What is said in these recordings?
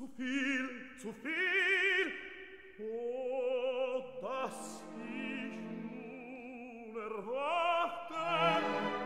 zu viel, oh, dass ich nun erwachte.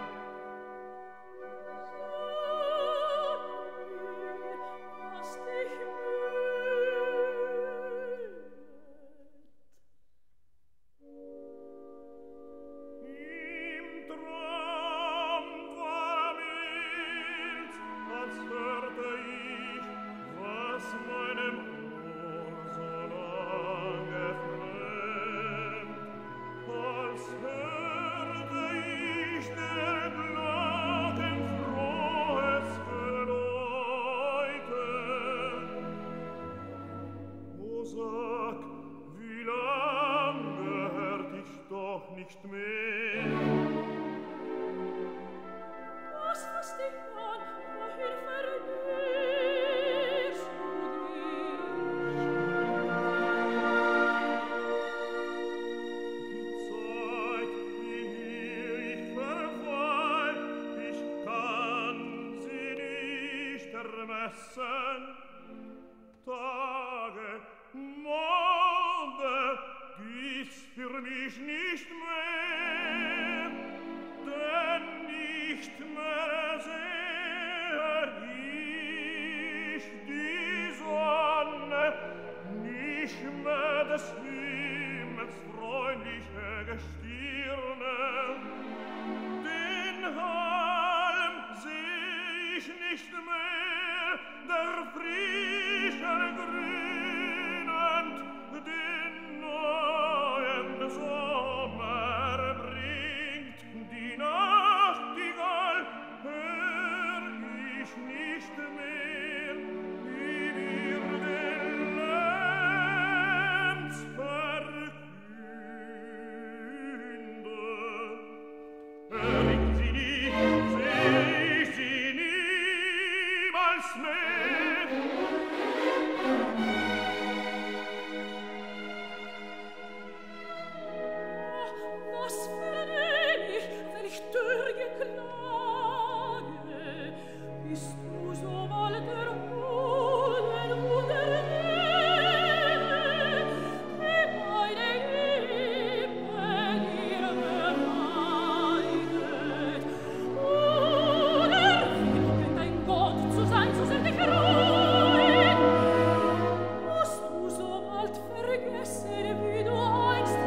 Tage, Monde, gibt's für mich nicht mehr, denn nicht mehr sehe ich die Sonne, nicht mehr des Himmels freundliche Gestirne, den Halm seh ich nicht mehr, der frischen grünend den neuen Sommer bringt. Die Nachtigall hör ich nicht mehr, wie wir den Lenz verkünden. Hör ich sie nie, seh ich sie niemals mehr. Was vernehm ich, wenn ich dürge klage? Bist du so bald erholen und erlebe, meine Liebe dir beneidet? Oder will dein Gott zu sein, so sind dich rein? Musst du so bald vergessen, wie du einst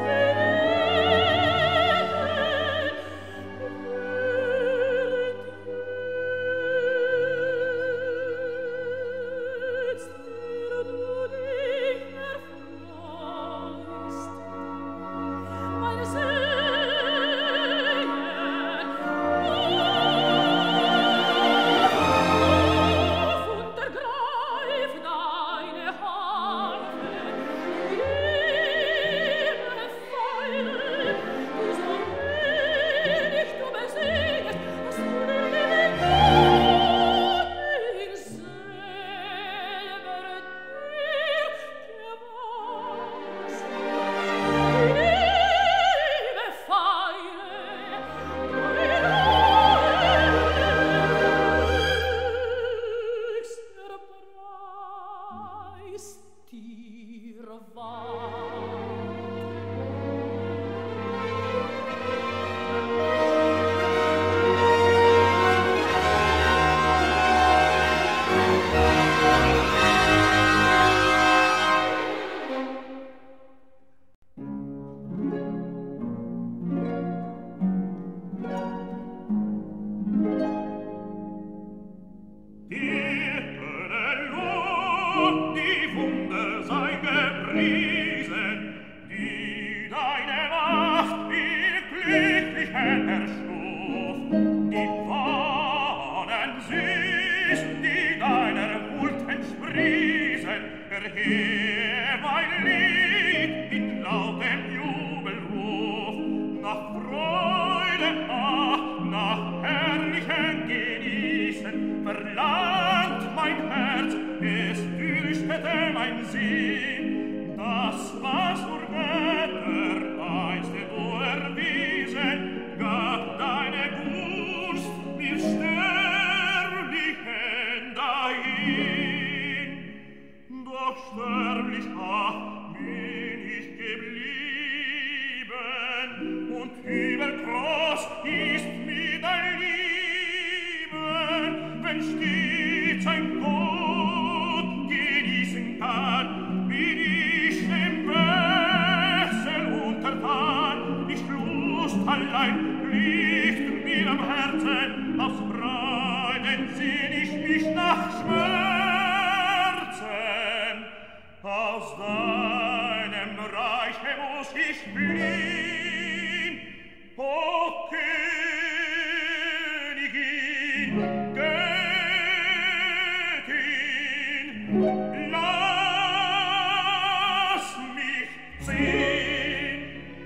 Lass mich ziehen.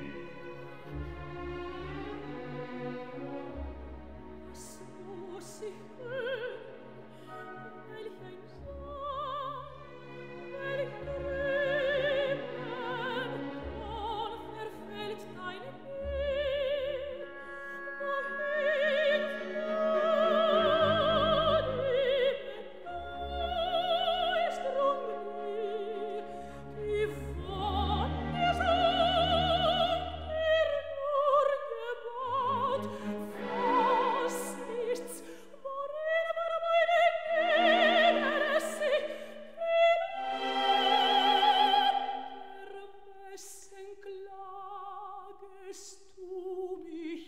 So sie hören, welch ein Song, welch Tränen, dann verfällt deine Nähe, wohin floh die Begeisterung mir, die Wonne sang, nur gebaut, was ist's, worin war meine Liebe sich wessen klagest du mich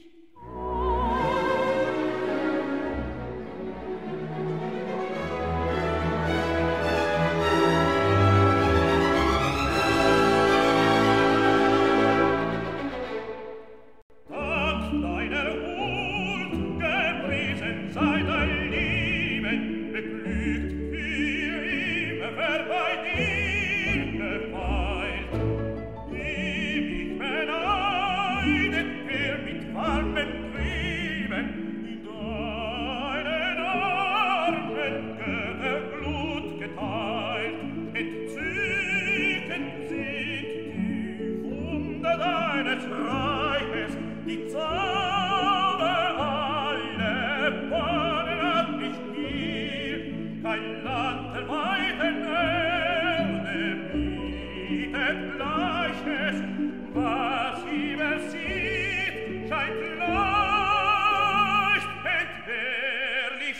Dank deiner Huld gepriesen sei dein Lieben, beglückt für immer wer bei dir gefeilt. Ewig beneidet er mit warmen Trieben in deinen Armen Götterglut geteilt. Entzückend sind die Wunder deines Reiches, die Zauber alle Bahnen hat mich hier, kein Land der weiten Erde bietet Gleiches, was übersieht, scheint leuchtend herrlich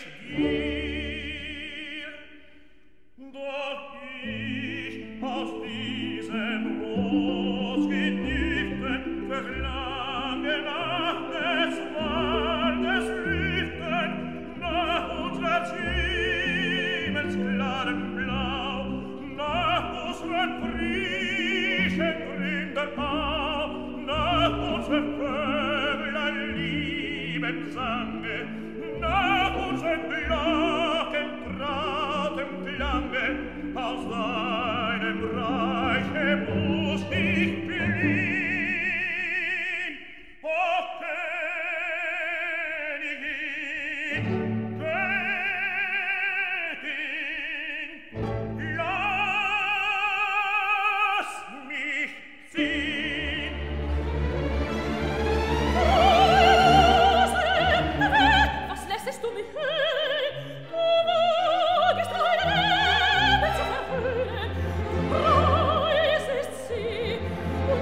dir. Doch ich aus diesem Rosgenichten verlange nach des Waldes Lüften, nach unseres Himmels klarem Blau, nach unseren frischen Gründerbau, nach unserem Vöglein lieben Sange, nach unseren Glocken trautem Klange, aus deinem Reiche muss ich fliehen. O Königin, Göttin, lass mich ziehen. Was lässest du mich hören? Du wagest deine Liebe zu verhöhnen. Preis ist sie,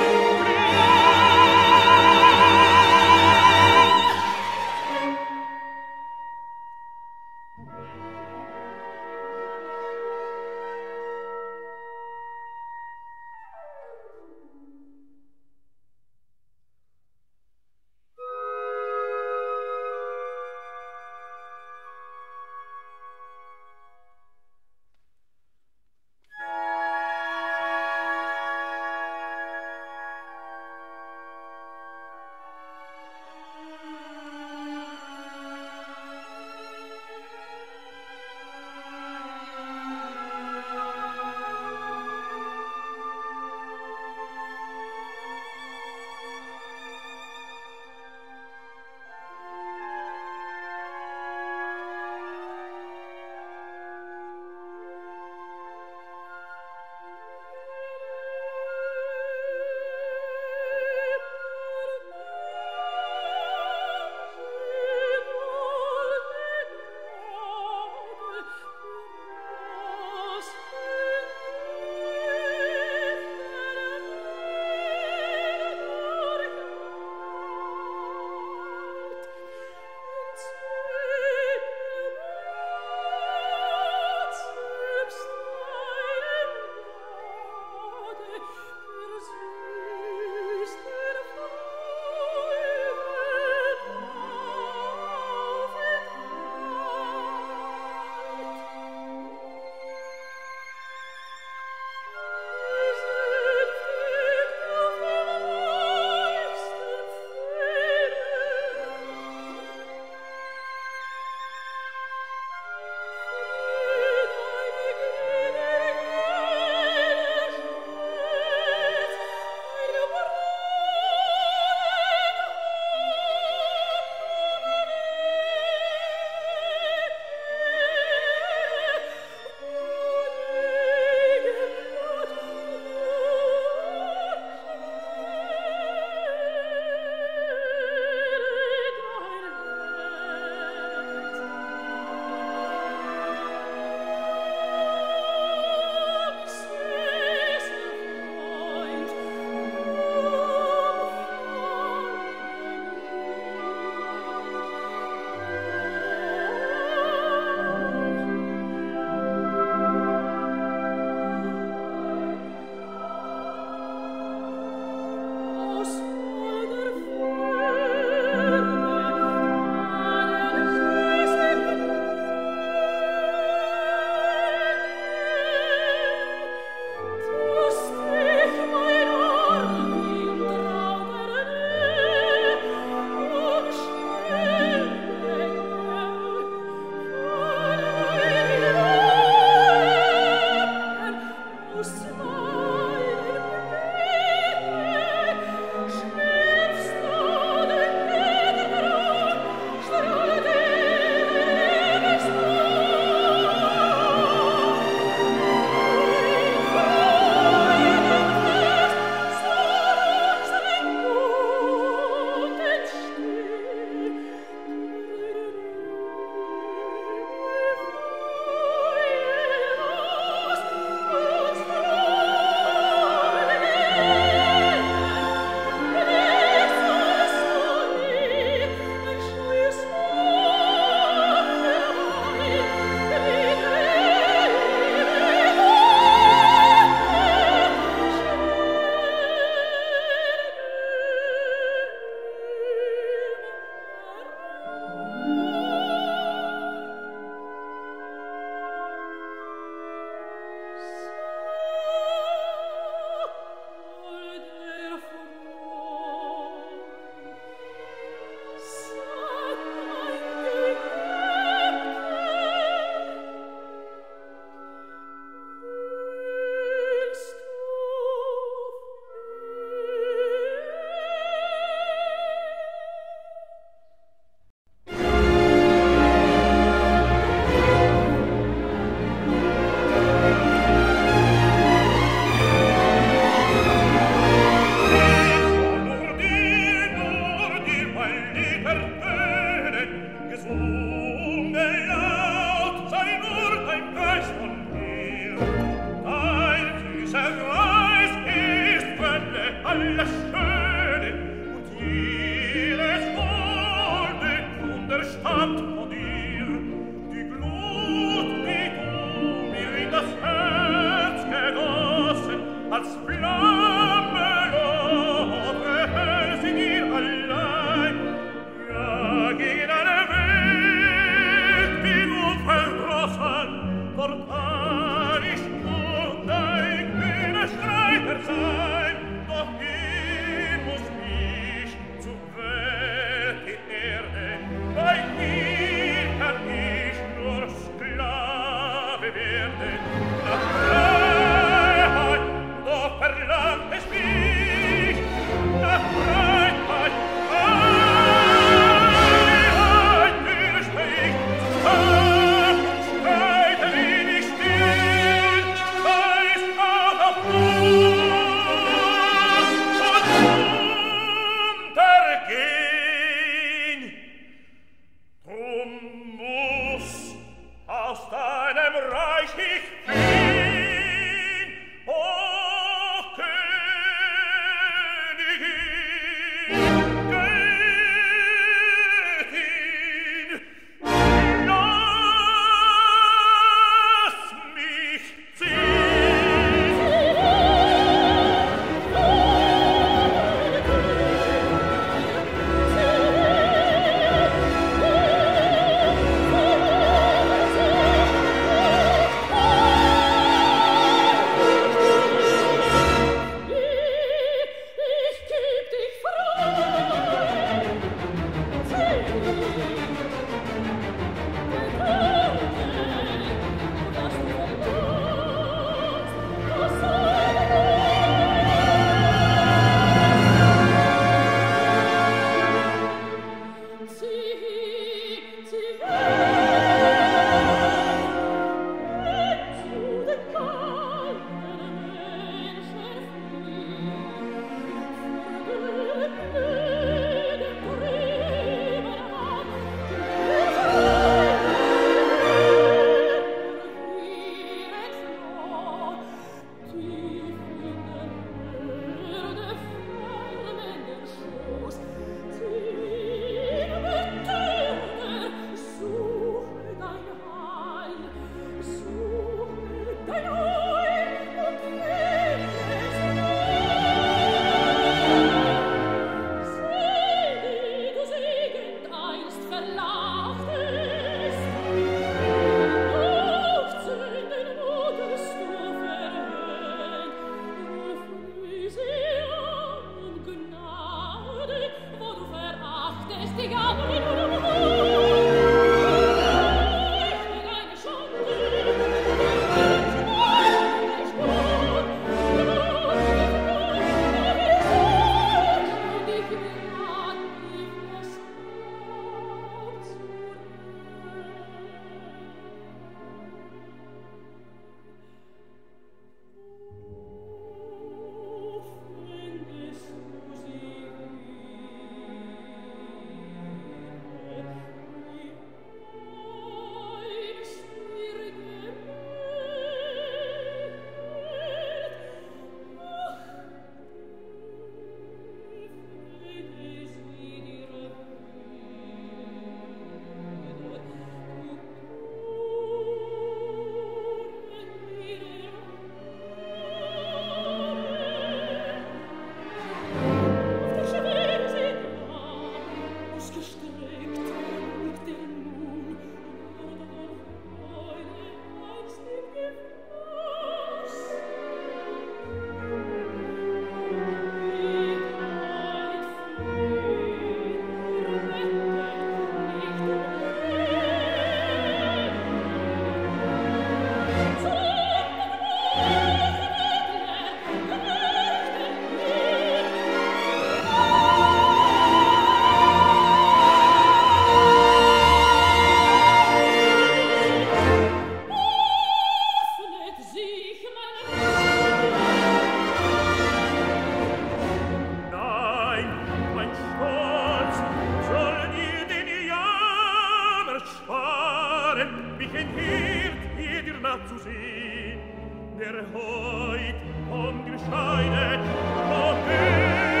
der heut vom Gescheide, vom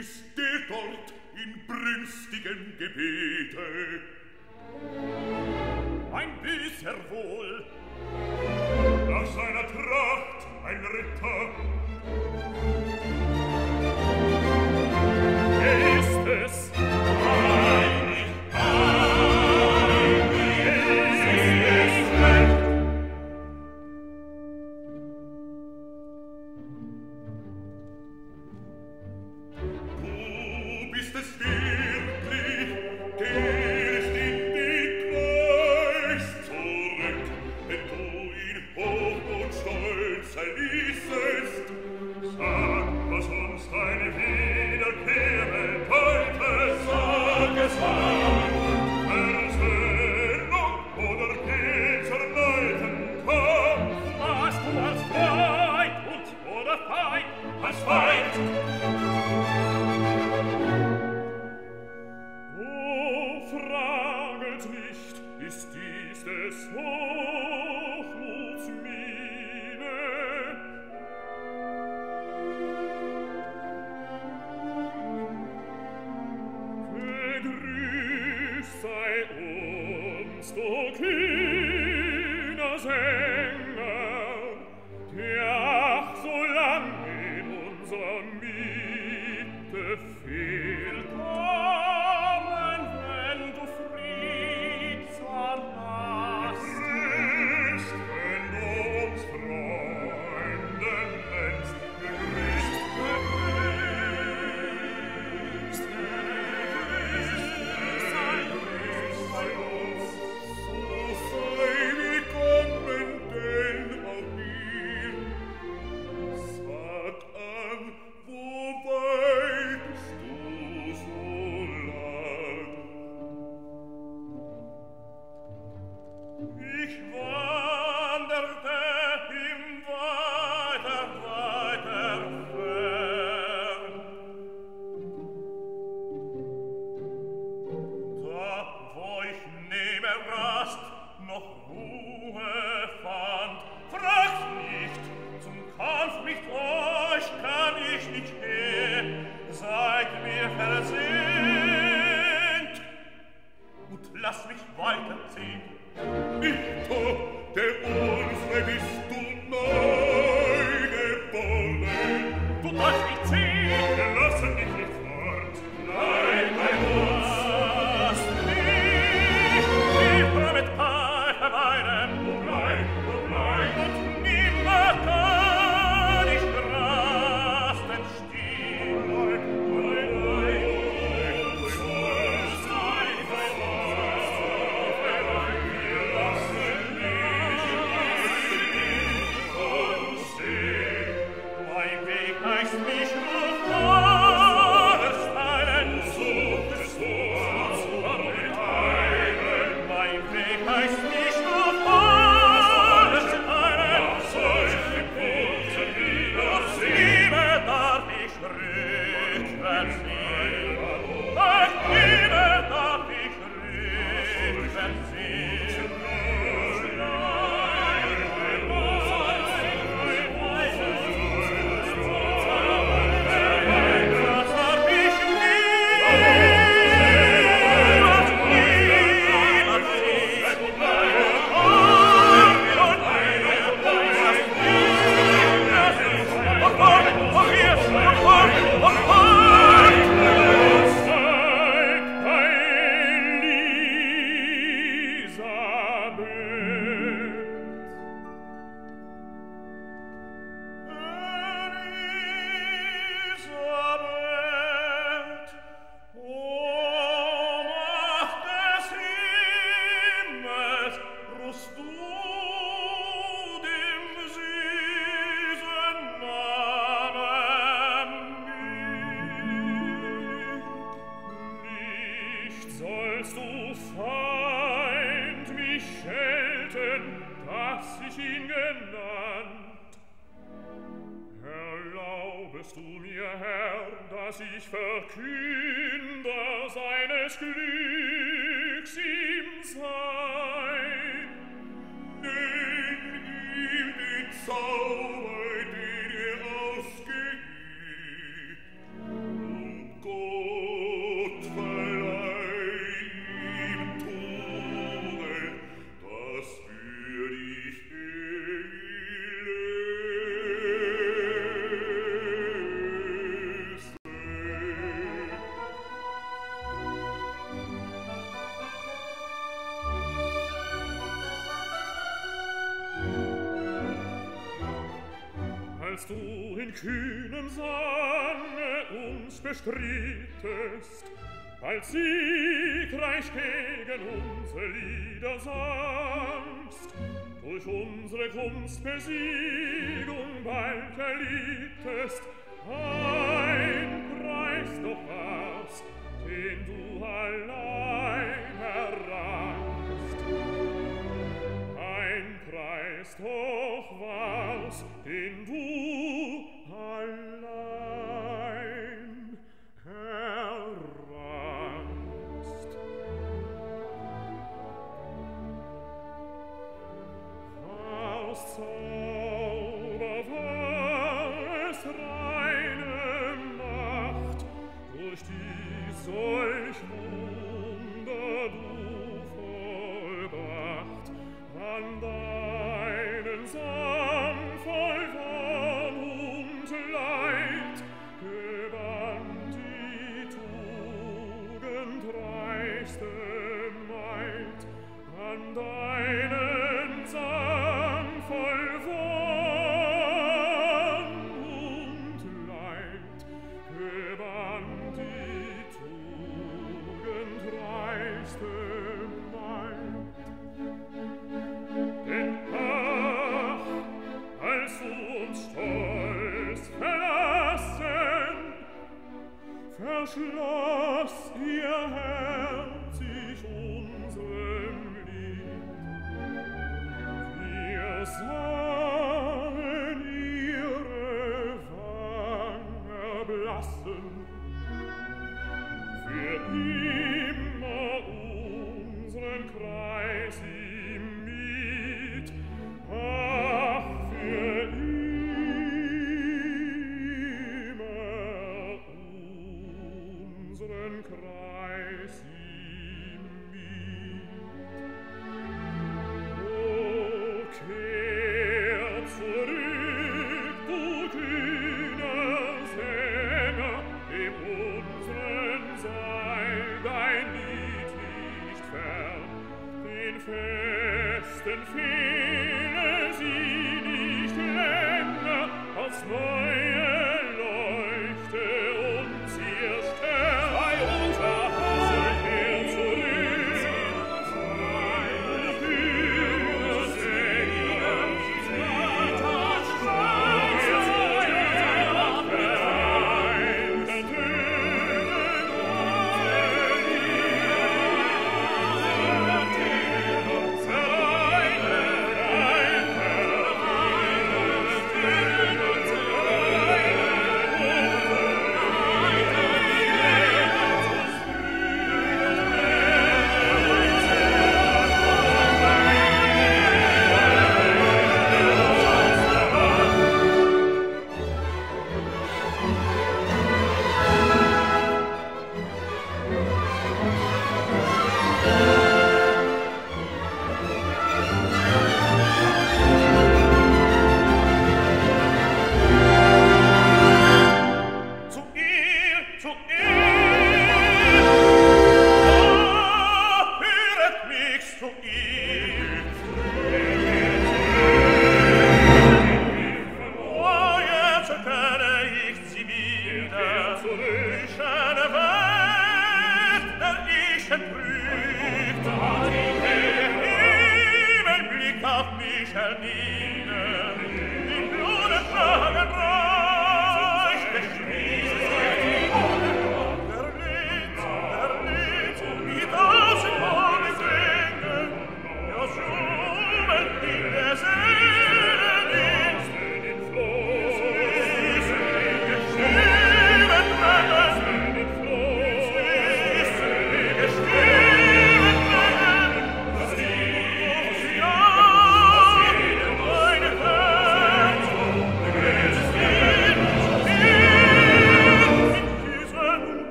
ist der dort in brünstigem Gebete. Ein Büßer wohl, nach seiner Tracht ein Ritter. Wer ist es? in kühnem Sange uns bestrittest, als siegreich gegen unsere Lieder sangst, durch unsere Kunstbesiegung bald erlittest, ein Preis doch war's, den du allein errangst. Ein Preis doch war's, den du allein errangst. Aus Zauber war es reine Macht, durch die solch Wunder du vollbracht, an deinen Samen voll Wahn und Leid gewandt die tugendreichste Maid, an deinen Samen voll Wahn und Leid gewandt die tugendreichste Maid. Denn ach, als du uns stolz verlassen, verschloss ihr Herz sich unserem Lied. Wir sahen ihre Wangen erblassen, für immer unseren Kreis im Miet. Ach, für immer unseren Kreis im Miet. O, kehr zurück, du kühner Sänger, dem unseren Seil dein Lied nicht fern, den festen fehle sie nicht länger, aufs Neue leuchte uns ihr Stern. Sei unser Heil, kehr zurück, du kühner Sänger, Lied hat Spaß, dein Tönen unsere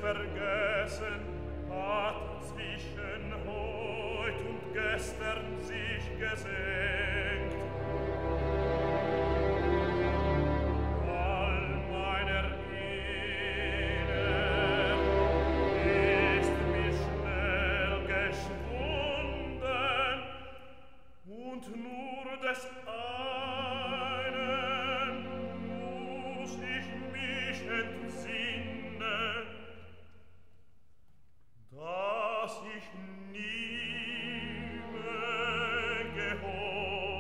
vergessen, hat zwischen heut und gestern sich gesenkt. All meiner Ehe ist mir schnell geschwunden, und nur des einen muss ich mich entsinnen, dass ich nie mehr gehorcht.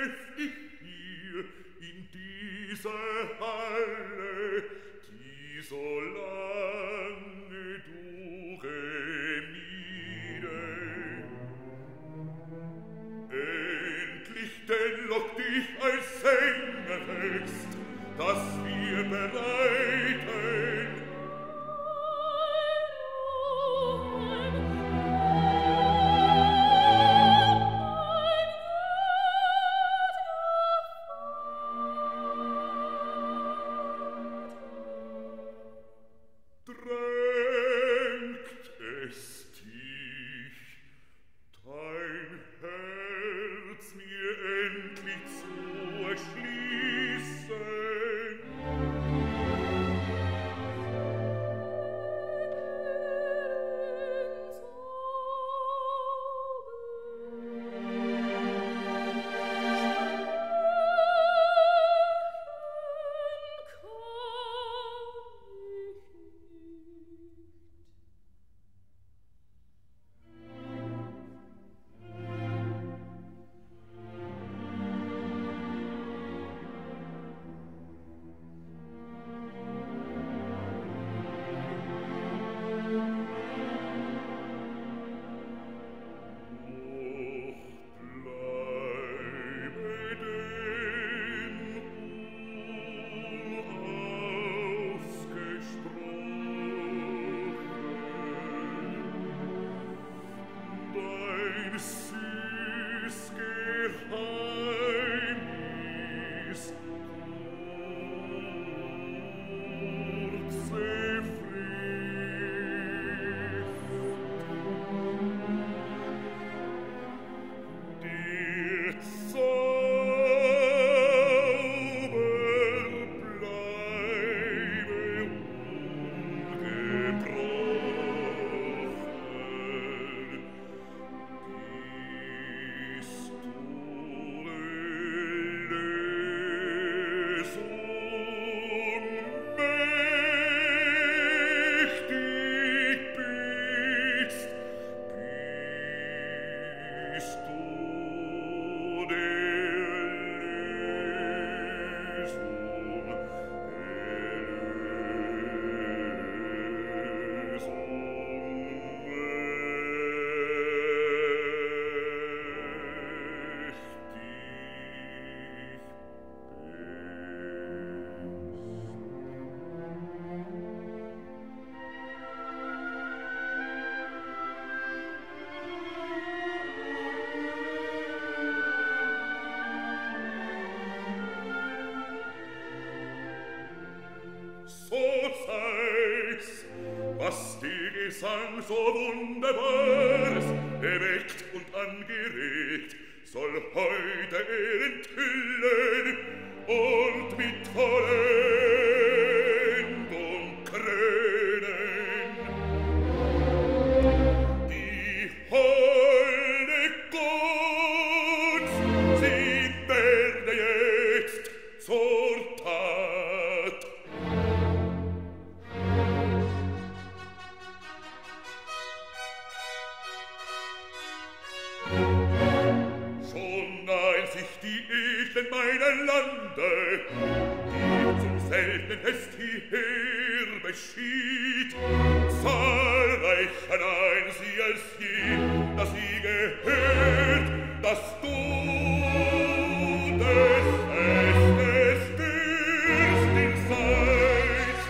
treff ich hier in dieser Halle, die so lange du gemieden. Endlich denn lockt dich als Sänger fest, dass wir bereiten. Drängt es dich, dein Herz mir endlich zu erschließen? Was die Gesang so wunderbares erweckt und angeregt, soll heute er enthüllen und mit Vollendung krönen. Die holde Gunst, sie werde jetzt zur Tat. Schon nahen sich die Edlen meiner Lande, die zum seltenen Fest hierher beschied. Zahlreicher nahen sie als je, dass sie gehört, dass du des Festes Fürstin seist.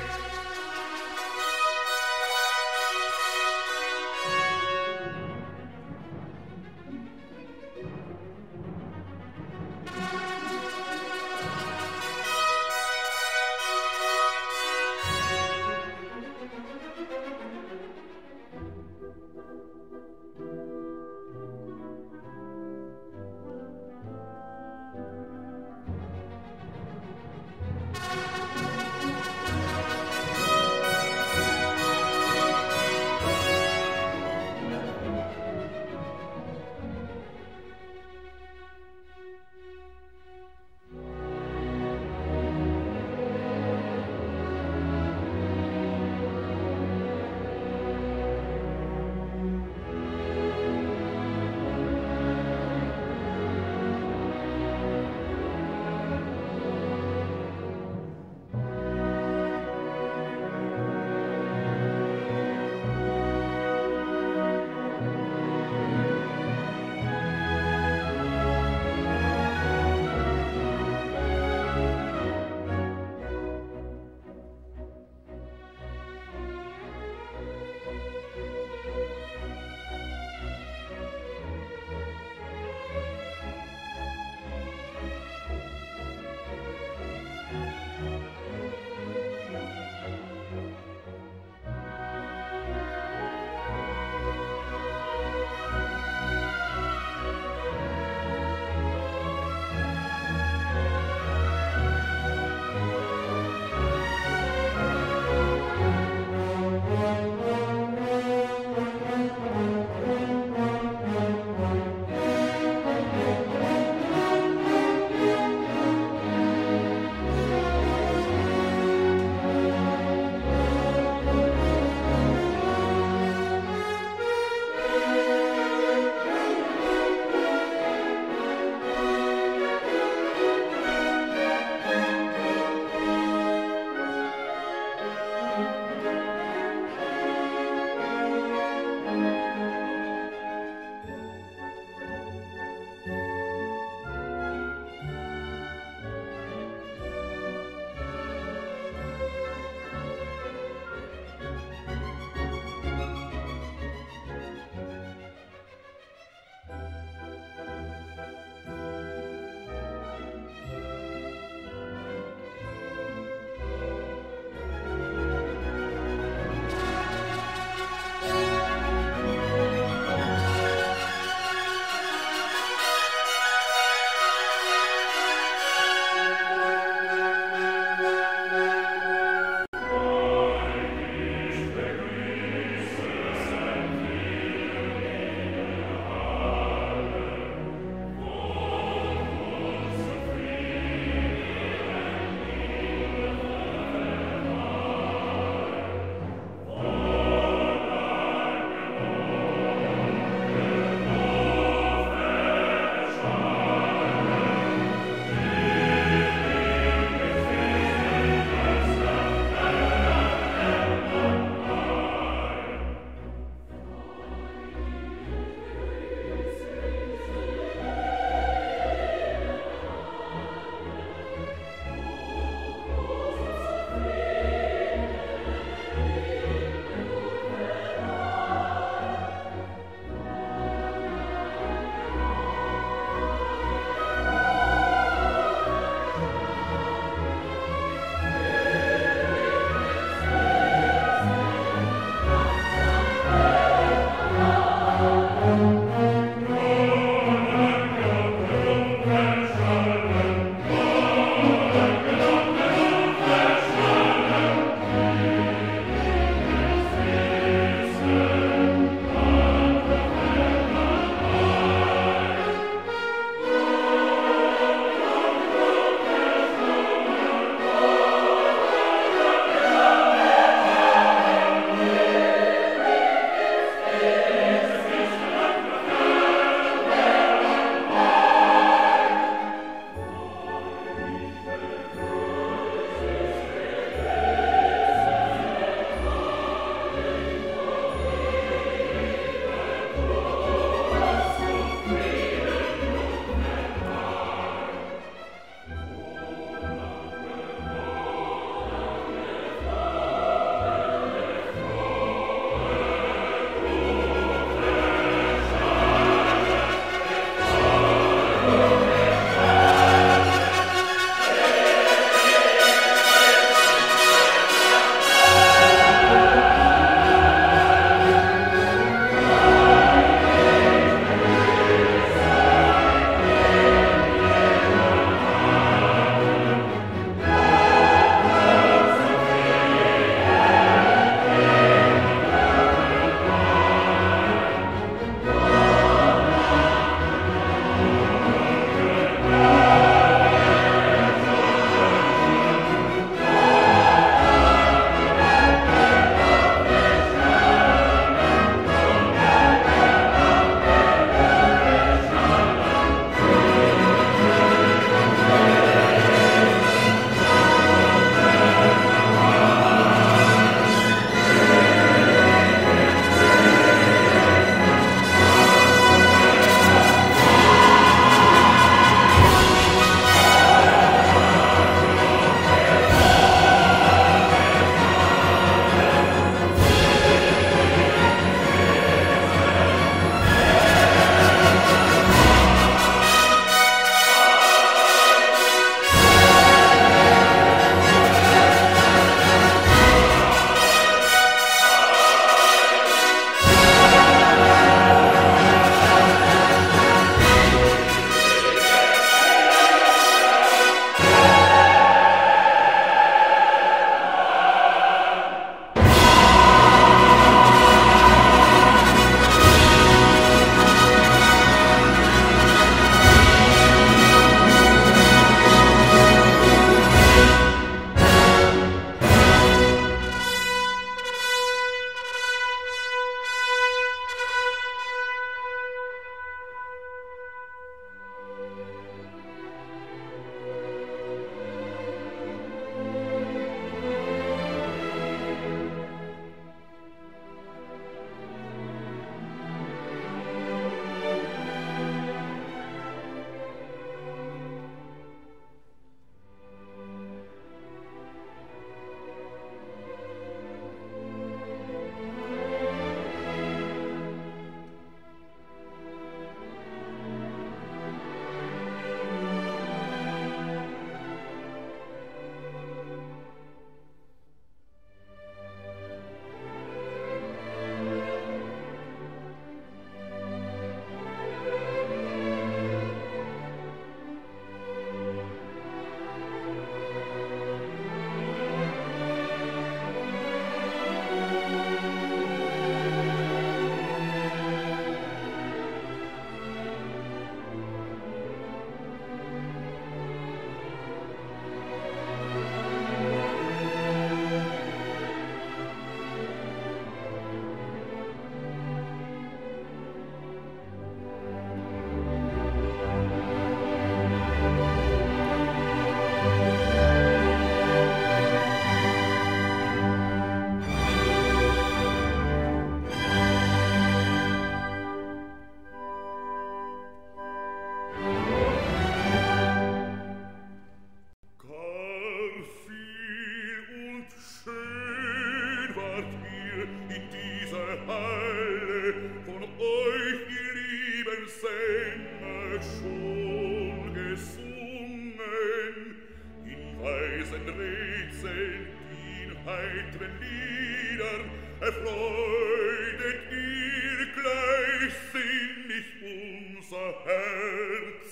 leisen Rätseln, in heitren Liedern, erfreudet ihr gleichsinnig unser Herz.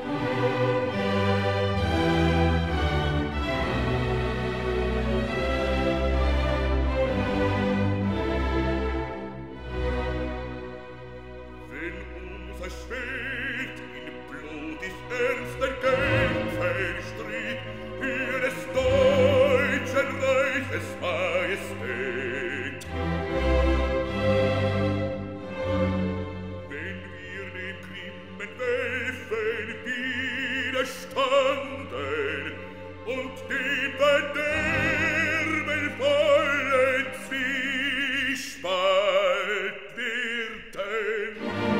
Wenn unser Schwert in blutig ernster Kämpf verstritt für des deutschen Reiches Majestät, wenn wir den grimmen Wölfen widerstanden und dem verderbenvollen Zwiespalt wehrten,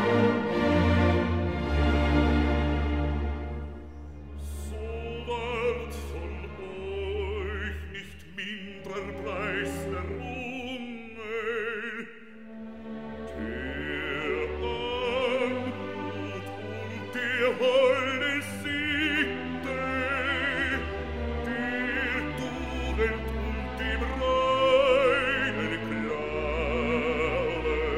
so ward von euch nicht mindrer Preis errungen, der Anmut und der holde Sitte, der Tugend und dem reinen Glaube,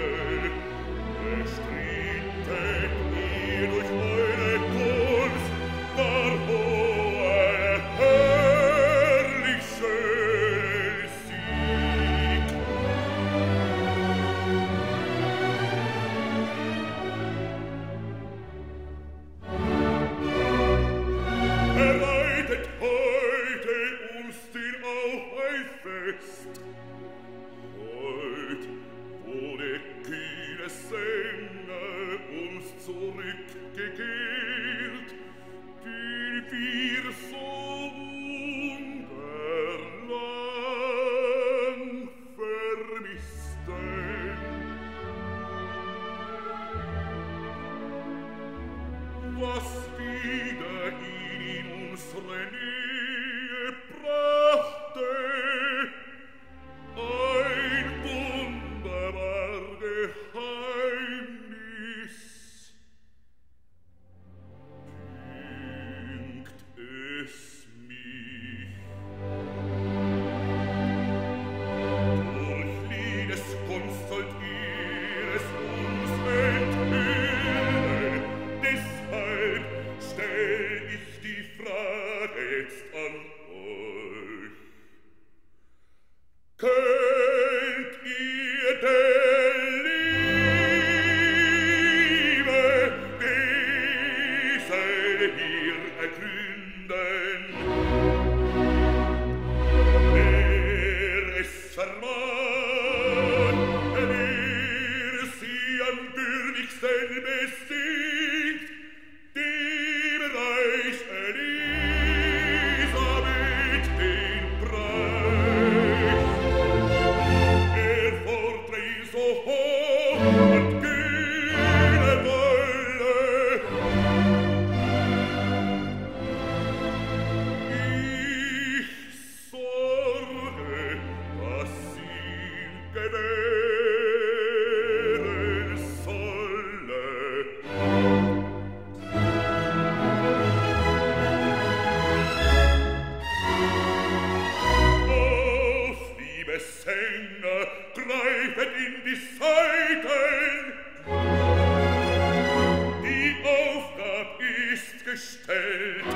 bestrittet ihr durch eure Kunst, war hoher, herrlich schöner Sieg. Bereitet heute uns den Aufweihfest, heut, wo der kühne Sänger uns zurückgekehrt, den wir so wunderlang vermissten. Was wieder in unsere Nähe brachte, ein wunderbar Geheimnis. Dünkt es mich, durch Liebeskunst sollt ihr es uns enthüllen, deshalb stell ich die Frage jetzt an euch. Könnt ihr der Liebe Wesen hier ergründen? Wer es vermag, wer sie am würdigsten besingt, dem Reich Elisabeth den Preis. Er fordre ihn so hoch und kühne wolle. Ich sorge, was ihm gewähren solle. Auf, liebe Sänger, greifet in die Saiten! Die Aufgab ist gestellt.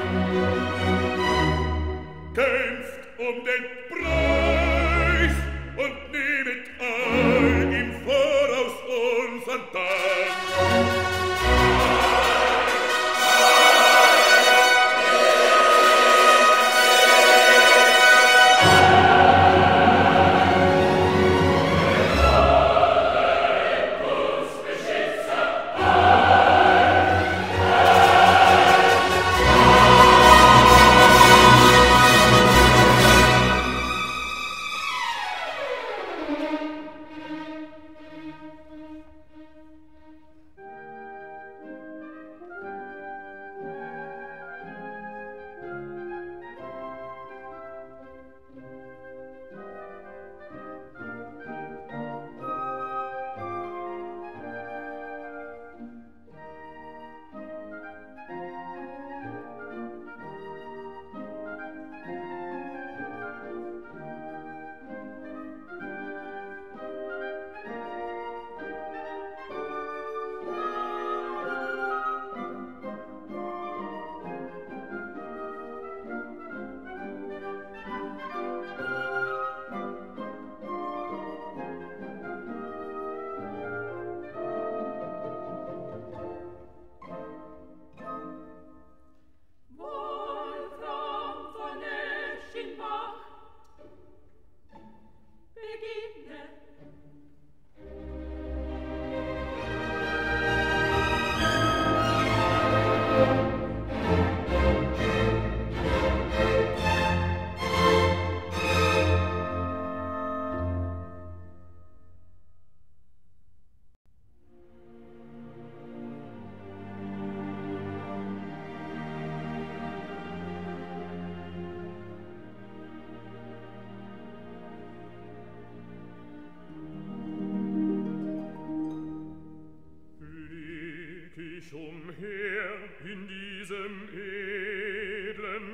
Kämpft um den Preis und nehmet all im Voraus unsern Dank.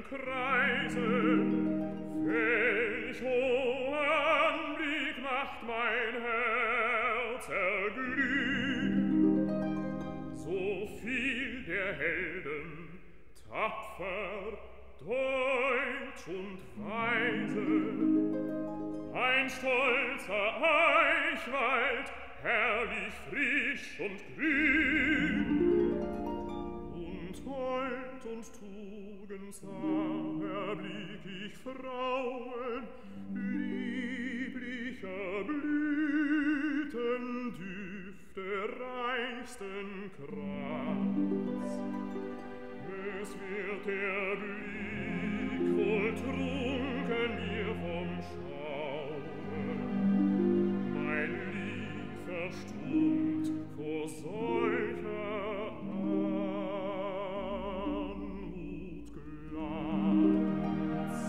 Kreise. Welch hoher Anblick macht mein Herz erglühen. So viel der Helden, tapfer, deutsch und weise. Ein stolzer Eichwald, herrlich frisch und grün. Und Heut und Tugend erblick ich Frauen, lieblicher Blüten, Düfte, reichsten Kranz. Es wird der Blick wohl trunken mir vom Schaume, mein Lied verstummt vor solcher Anmut Glanz.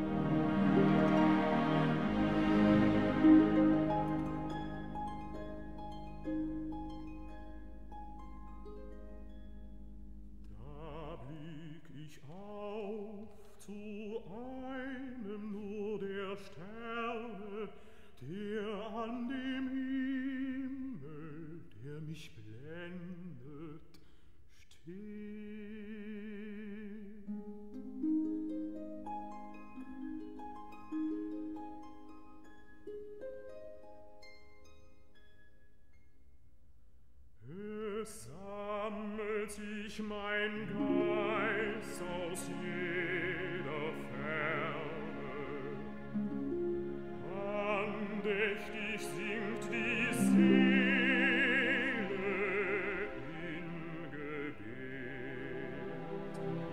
Da blick ich auf zu einem nur der Sterne, der an dem Himmel, der mich blendet, steht. Es sammelt sich mein Geist aus jeder Ferne. Andächtig singt die Seele in Gebet.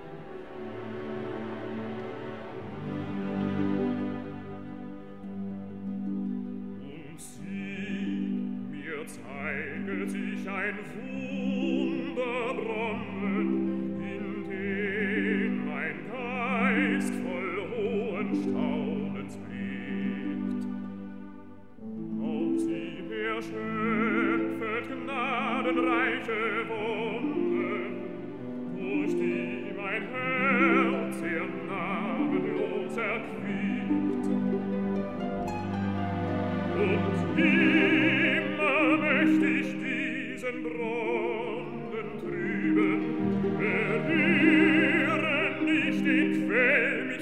Und sieh, mir zeiget sich ein Wunderbrunnen, in den mein Geist voll hohen Staunens blickt. Aus ihm her schöpfet gnadenreiche Wunden, durch die mein Herz sehr namenlos erquickt. Und immer möcht ich diesen Brunnen trüben, berühren nicht den Quell mit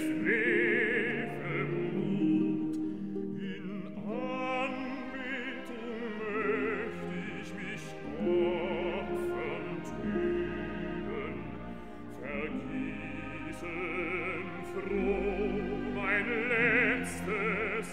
Frevelmut. In Anbetung möcht ich mich opfern üben, vergießen froh mein letztes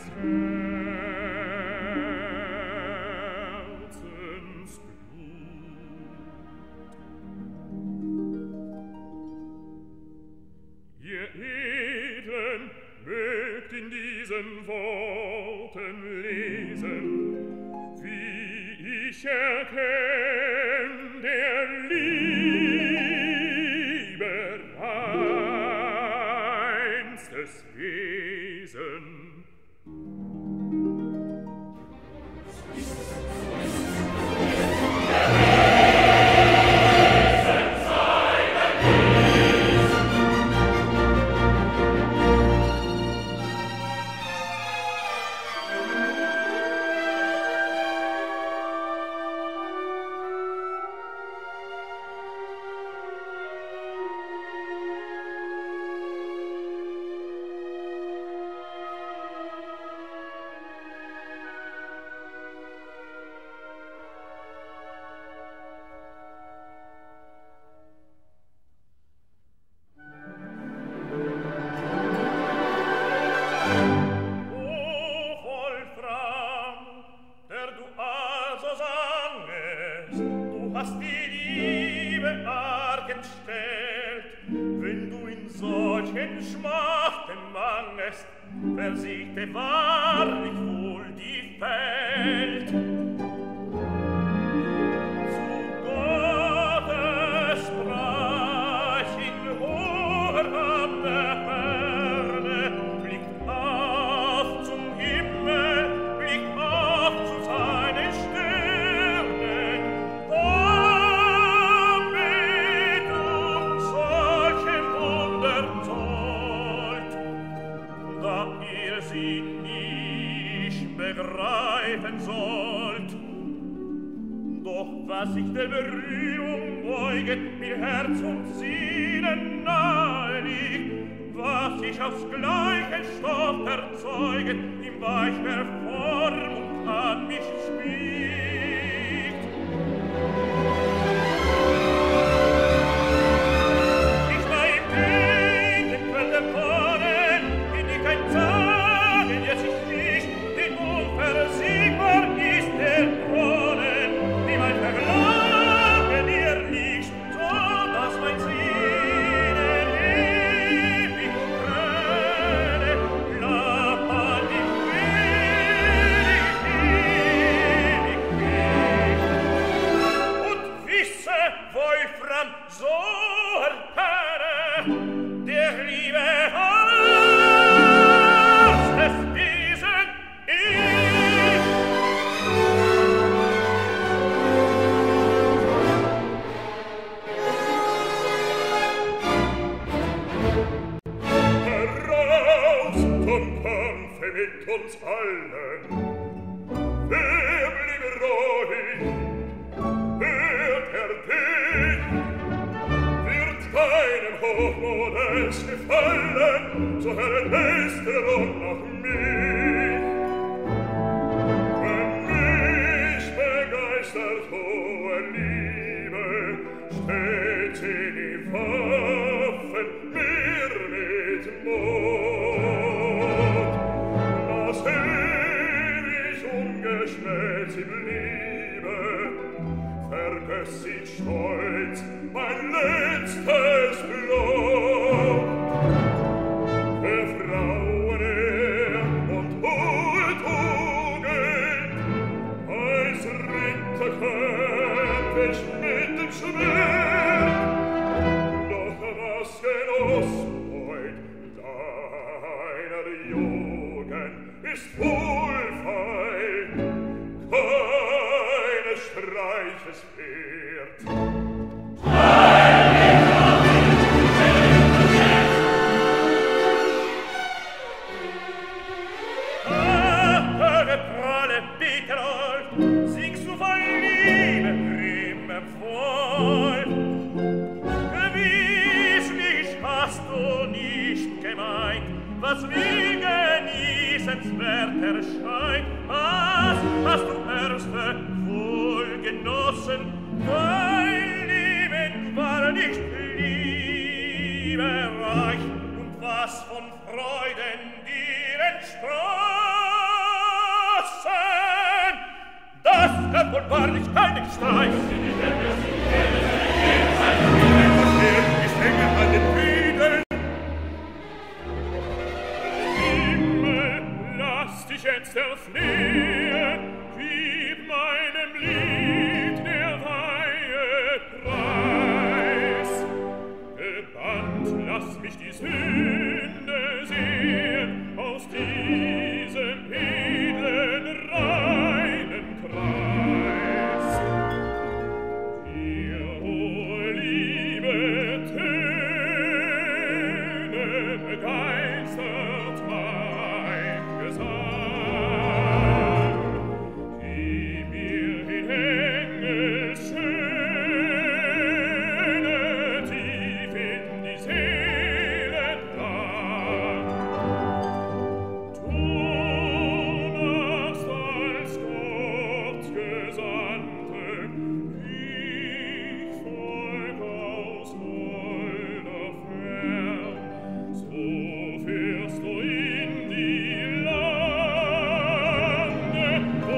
Worten lesen, wie ich erkenn der Liebe reinstes Wesen. Versiegte wahrlich wohl die Welt. Zu Gottes Reich in hoher Ferne blickt auf zum Himmel, blickt auf zu seinen Sternen. Anbetung solche Wunder begreifen sollt. Doch was sich der Berührung beuget, mir Herz und Sinnen nahe liegt, was sich aus gleichem Stoff erzeuget, im Weich der Form und an mich schmiegt. Ich war im Blinden Quell der Wohnen, bin ich ein Zagen, jetzt ich nicht, den unversiegbar ist der Brunnen, wie mein Verlangen ihr liegt, so dass mein Sinnen ewig brenne, lappert im Ewig. Und wisse, Wolfram, so erkenne, der liebe Arzt des Wesen ich. Heraus zum Kampfe mit uns allen. Wer blieb ruhig? Hört den? Wird keinem Hochmut es gefallen, so erlässt auch mich. Wenn mich begeistert hohe Liebe, steht sie die Waffen mir mit Mut. Lass ewig ungeschmäht sie bliebe, vergöss sie stolz mein letztes Blut. Für Frauen und hohe Tugend, als Ritter kämpf ich mit dem Schwert. Doch was genoss heut deiner Jugend ist wohlfeil, keines Streiches wert. Singst du voll Liebe, immervoll? Gewisslich hast du nicht gemeint, was mir genießenswert erscheint. Was hast du erste wohl genossen? Dein Leben war nicht liebereich, und was von Freuden dir entsprossen, das kann wohl wahrlich keinen Streich. Ich hänge an den Frieden. Himmel, lass dich jetzt erflehen, gib meinem Lied der Weihe Preis. Gebannt, lass mich die Sünde sehen aus diesem edlen reinen Kreis. Dir, o Liebe, Töne begeistert mein Gesang, die mir in Engelsschöne tief in die Seele drang. Du machst als Gott Gesandte, ich folg aus holder Fern. So fährst du in die Lande, wo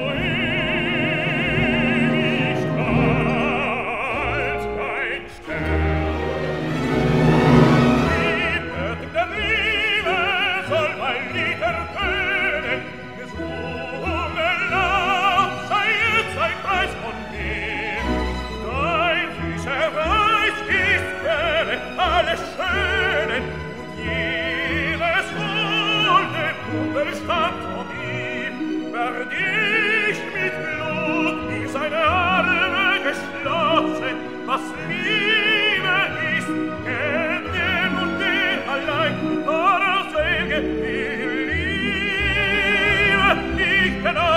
ewig strahlt dein Stern. Die Göttin der Liebe soll mein Lied ertönen, gesungen laut sei jetzt ein Preis von mir. Dein süßer Reich ist Quelle alles Schönen, und jedes Holde Bestand von ihm, werd ich mit Blut in seine Arme geschlossen. Was Liebe ist, kennt er nun der allein, aber säge die Liebe nicht genau.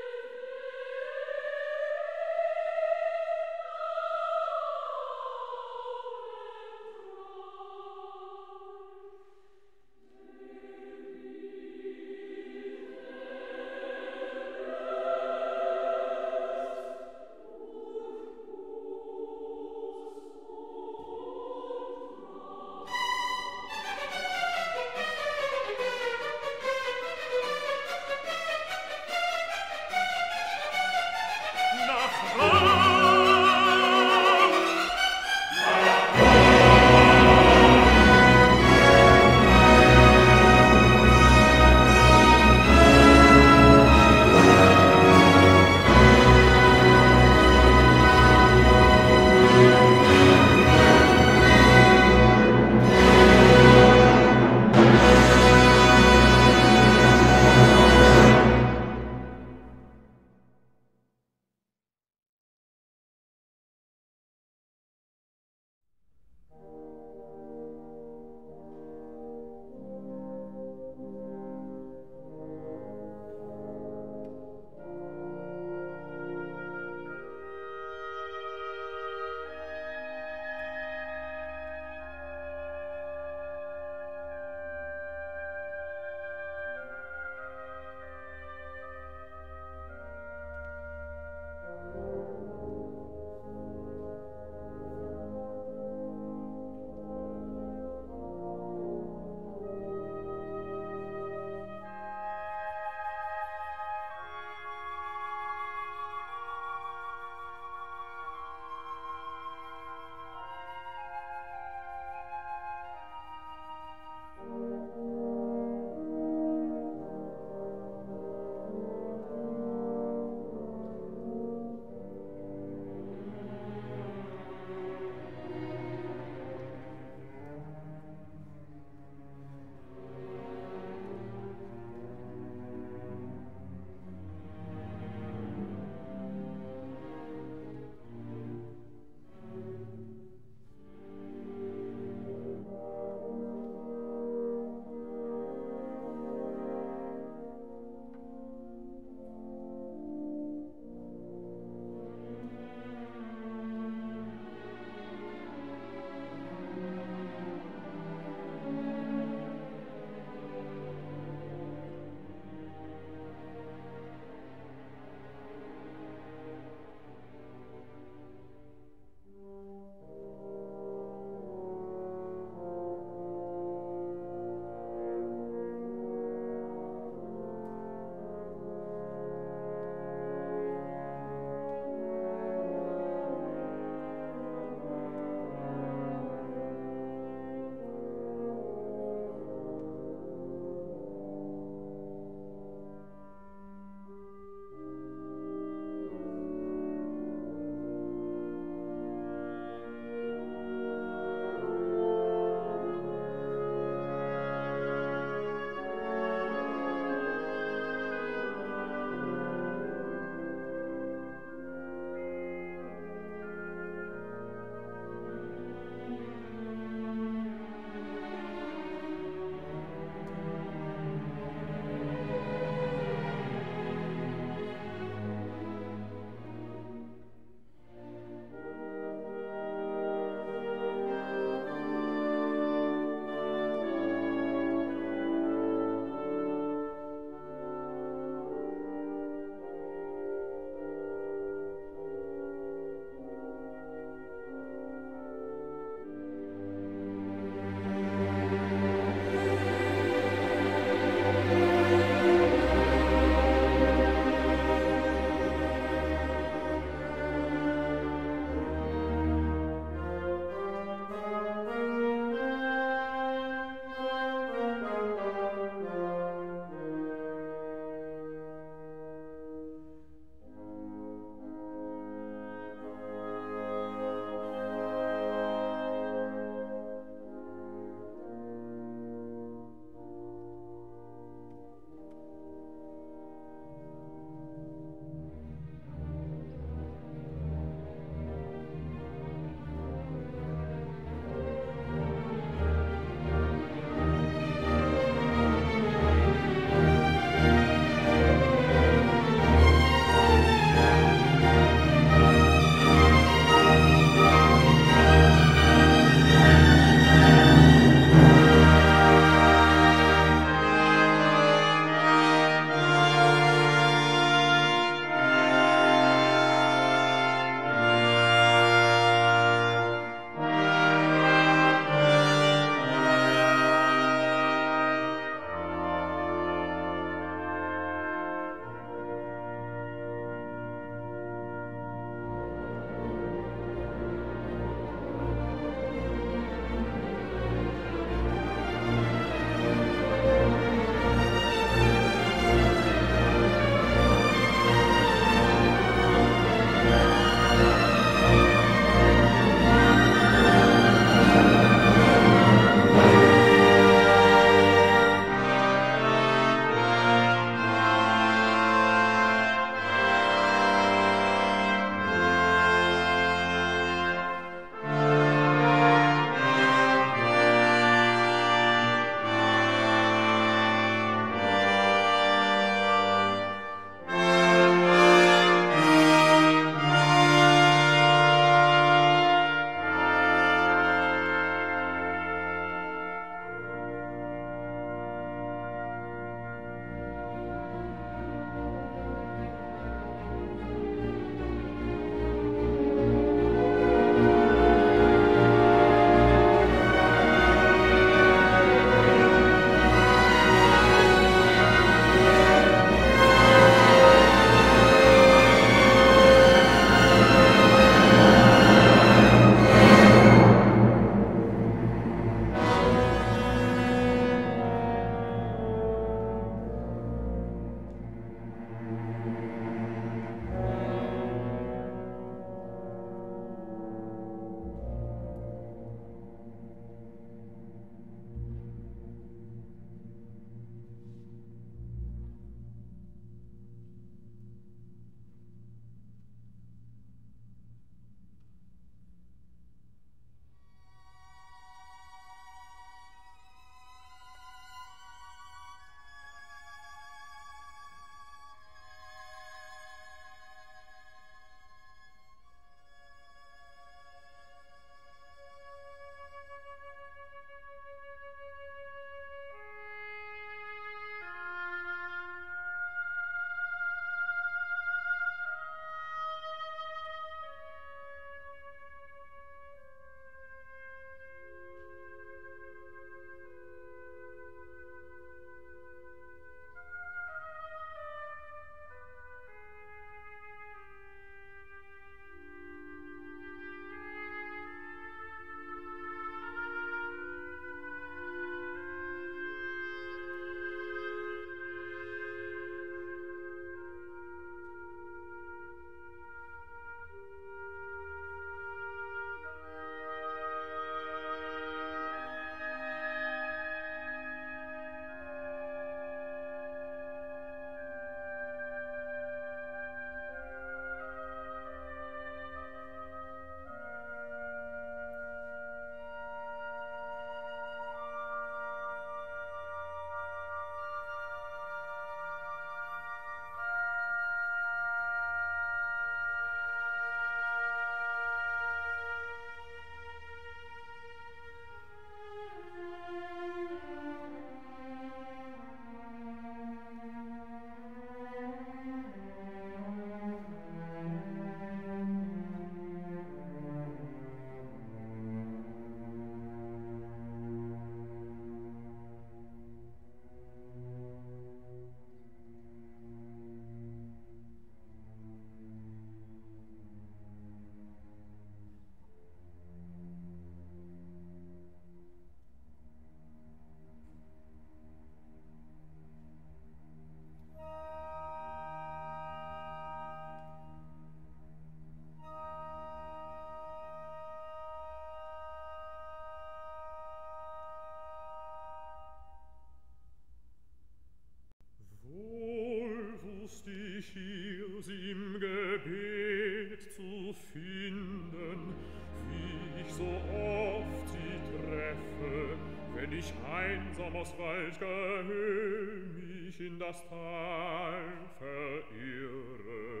sie im Gebet zu finden, wie ich so oft sie treffe, wenn ich einsam aus Waldgehöh mich in das Tal verirre.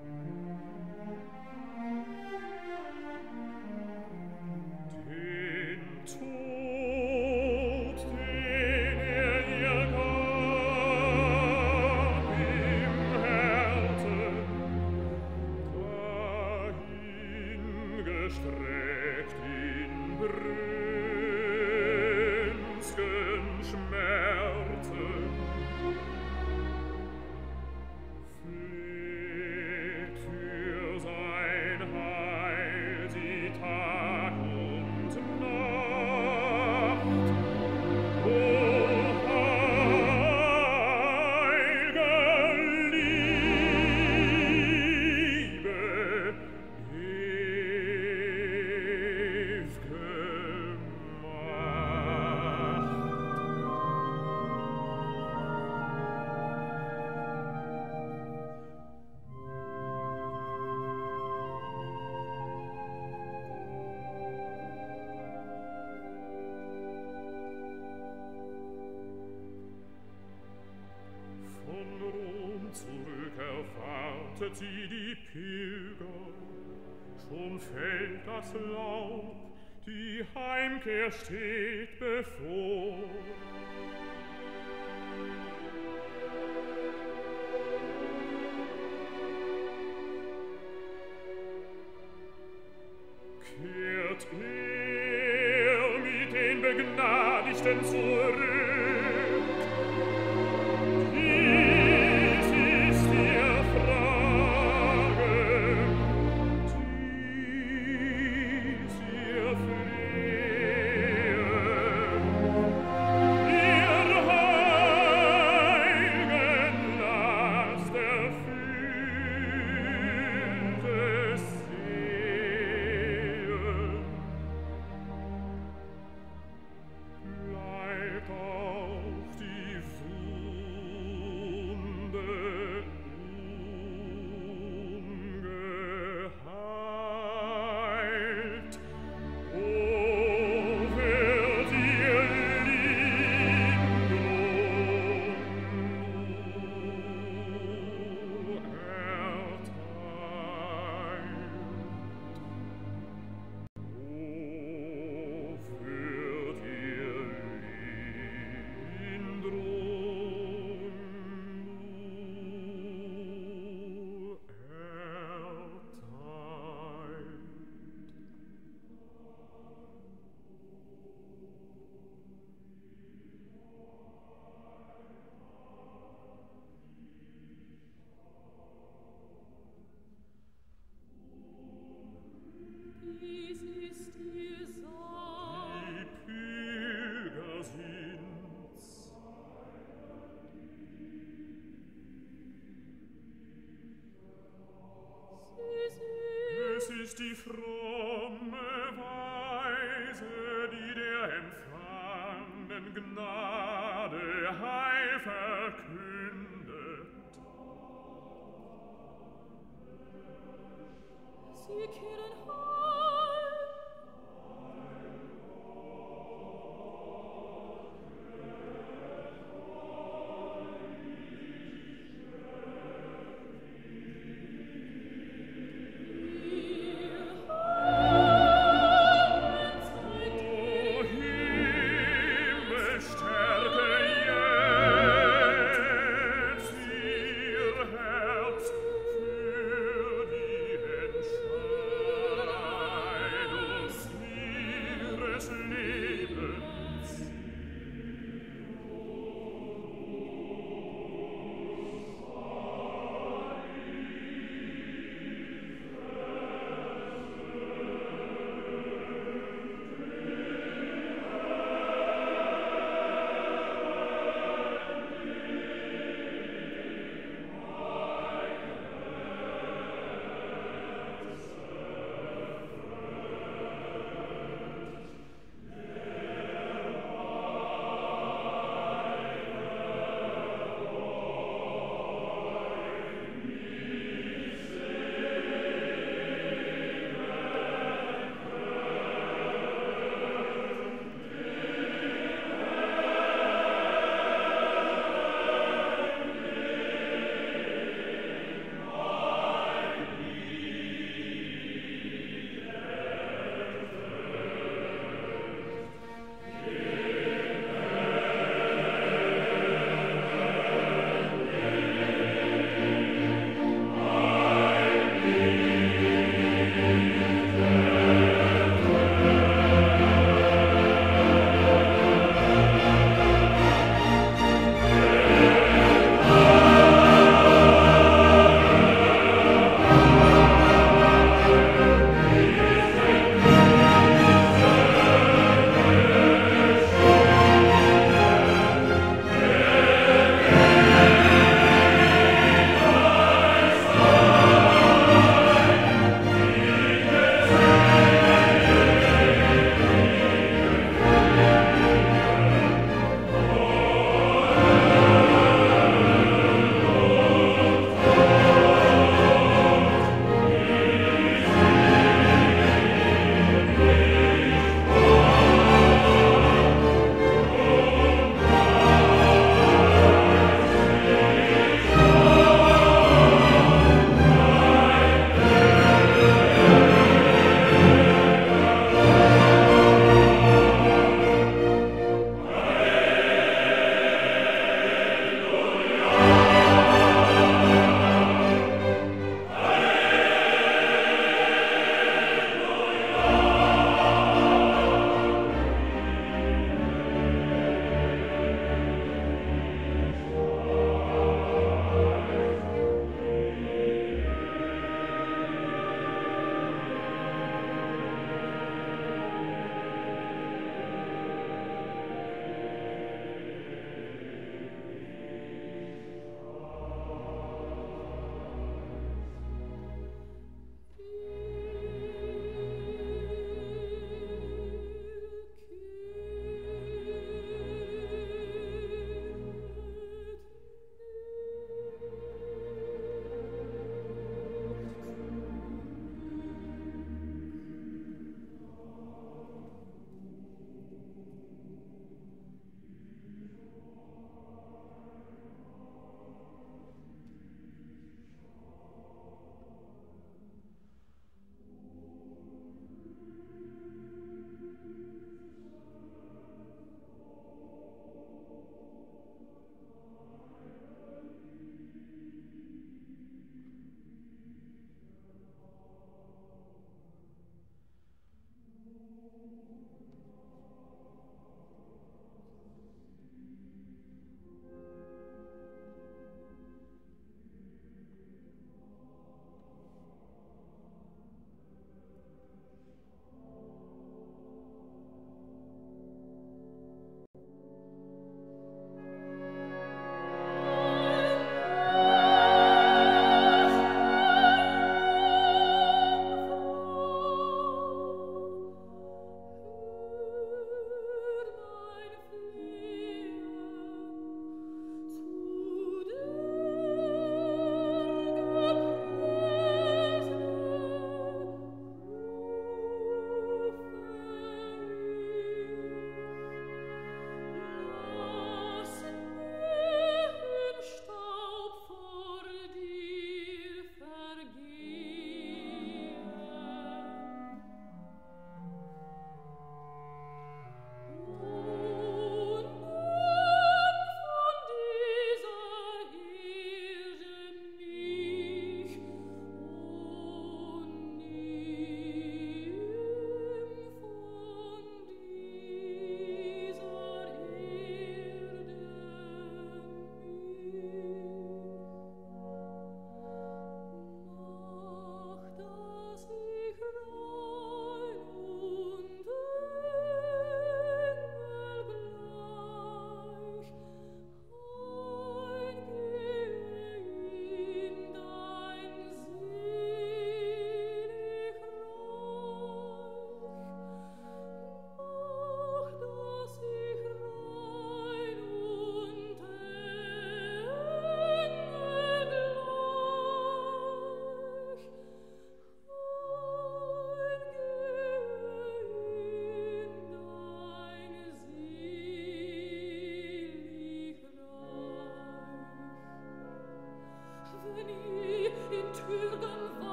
Den Tod, den ihr gab im Härten, dahingestreckt in brünsken Schmerzen, fleht für sein Heil sie Tag und Nacht. O heilge Liebe, ew'ge Macht. Von Rom zurück erwartet sie die Pilger. Schon fällt das Laub, die Heimkehr steht bevor. Kehrt mit den Begnadigten zurück. Dies ist ihr Fragen, dies ihr Flehen, ihr heiligen Last erfüllte Seelen. Bleibt auch die Wunde ungeheilt. O, wird ihr Lindung erteilt. O, wird ihr Lindung erteilt. Dies ist ihr Saal. Die Pilger sind's. Es ist die fromme Weise, die der empfangenen Gnade Heil verkündet. Sie kehren heim. O Himmel, stärke jetzt ihr Herz für die Entscheidung.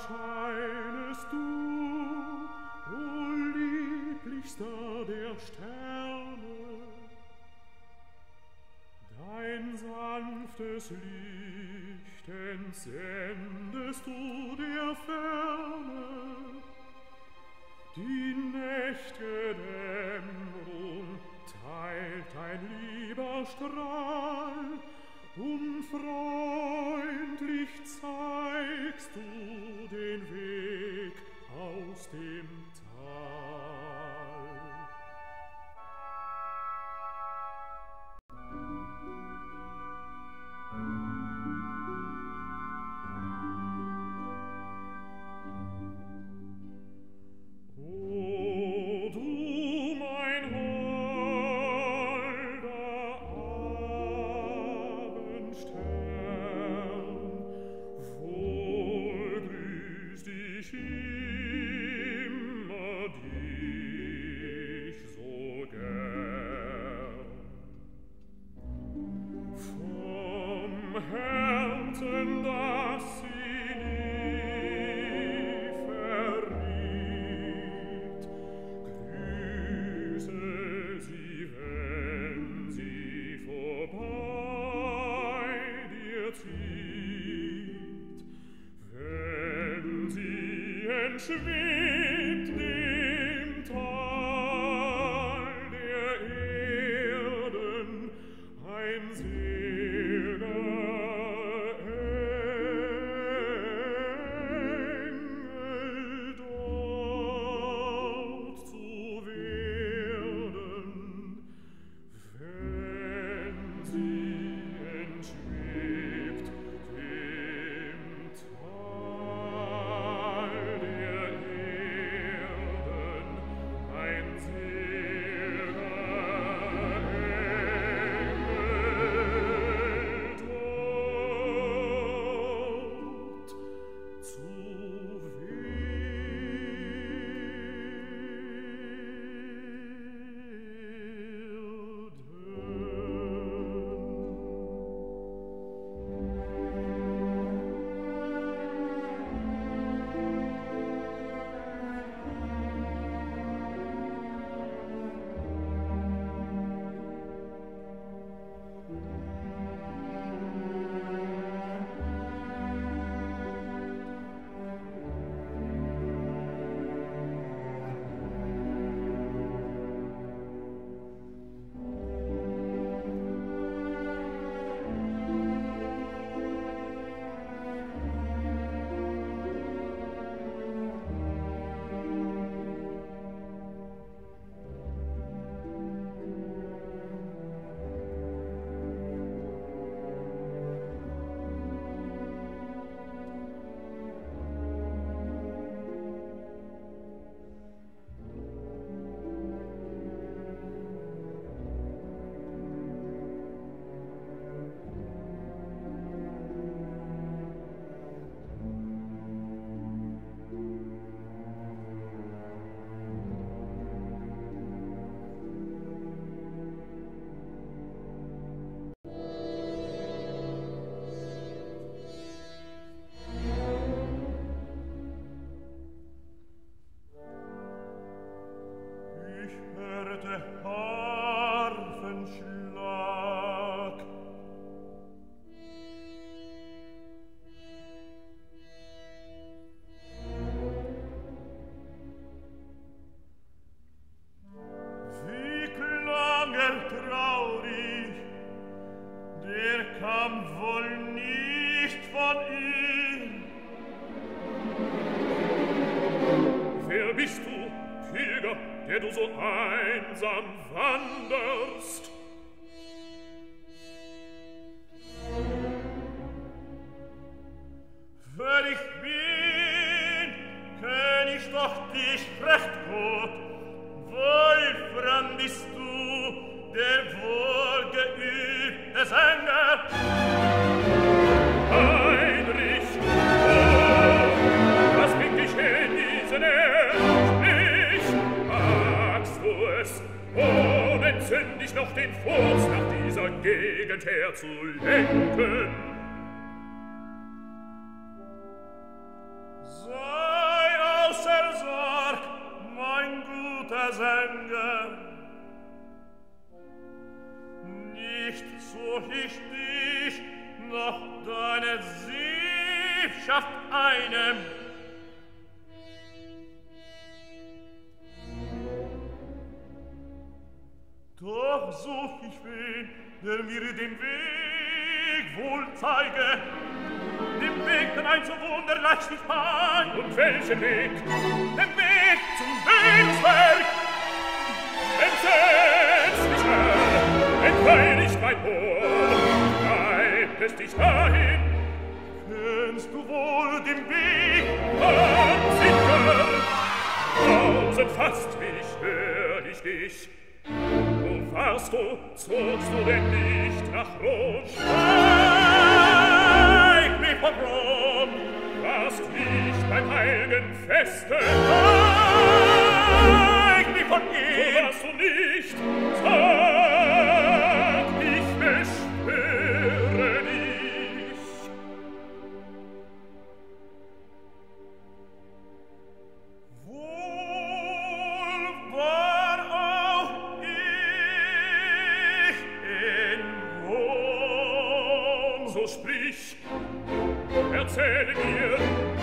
erscheinest du, o lieblichster der Sterne. Dein sanftes Licht entsendest du der Ferne, die nächt'ge Dämmerung teilt ein lieber Strahl, freundlich zeigst du den Weg aus dem Tal. Schwebt dem Tal der Erden ein seliger Engel dort zu werden, wenn sie entschwebt dem Tal der Erden ein seliger Engel dort zu Harfenschlag. Wie klang traurig, der kam wohl nicht von ihm. Wer bist du, Pilger, der du so einsam wanderst? Wer ich bin, kenn ich doch dich recht gut. Wolfram bist du, der wohlgeübte Sänger. Heinrich, oh, was bin geschehen diese Nacht? Magst du es, ohne entzündig noch den Fuß nach dieser Gegend herzulenken? So Gesänge. Nicht such ich dich, noch deine Siebschaft einem. Doch such ich wen, der mir den Weg wohl zeige, den Weg, den ein so wunderleicht nicht bei. Und welchen Weg? Den Weg zum Lebenswerk. Entsetz mich, Herr, entweih nicht mein Ohr, treibest dich dahin. Kennst du wohl den Weg, Ansinger? Tausend fast mich, hör ich dich. Wo warst du, zogst du denn nicht nach Rom? Schweig mich von Rom, warst nicht beim heiligen Feste. Schweig mich von ihm, so warst du nicht. Sag, ich beschwöre dich. Wohl war auch ich in Rom. So sprich, erzähle mir,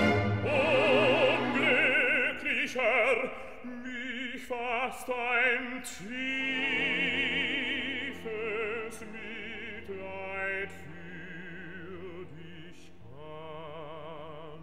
unglücklicher, mich fasst ein tiefes Mitleid für dich an.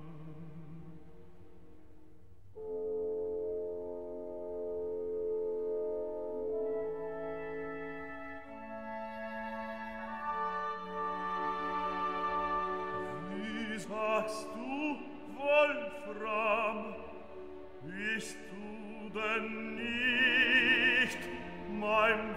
Wie sagst du, Wolfram, bist du denn nicht mein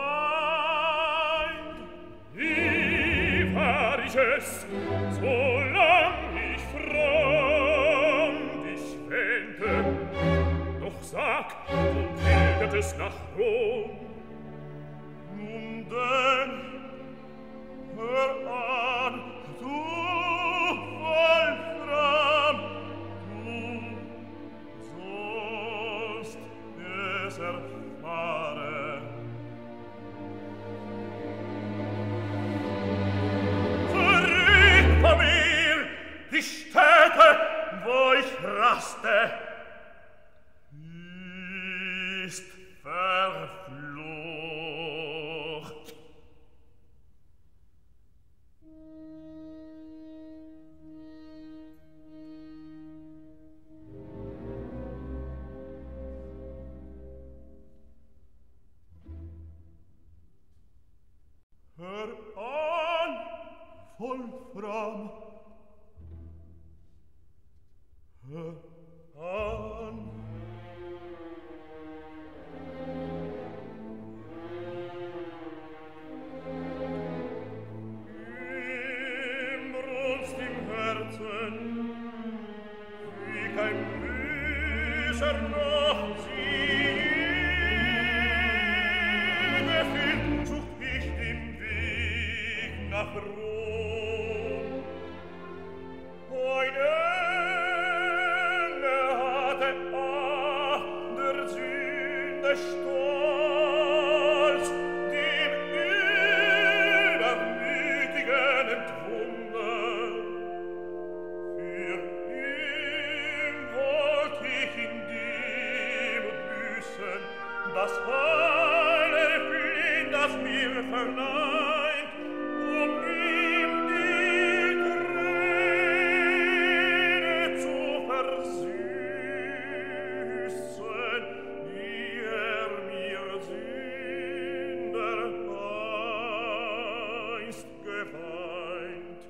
Feind? Wie war ich es, solang ich fromm dich wähnte? Doch sag, du pilgertest nach Rom. Nun denn, hör an, du Wolfram, du sollst es erfahren. Zurück von mir, die Stätte, wo ich raste, ist verflucht. Hör an, Wolfram, hör an. Ihm brunst im Herzen, wie kein Büßer noch sie gefühlt, sucht ich den Weg nach Rom. Ein Engel hatte der Sünde Stolz, dem Übermütigen entwunden. Für ihn wollt ich in Demut büßen, das Heile Fliehen, das mir verneint, um ihm die Träne zu versüßen, die mir Sünder einst geweint.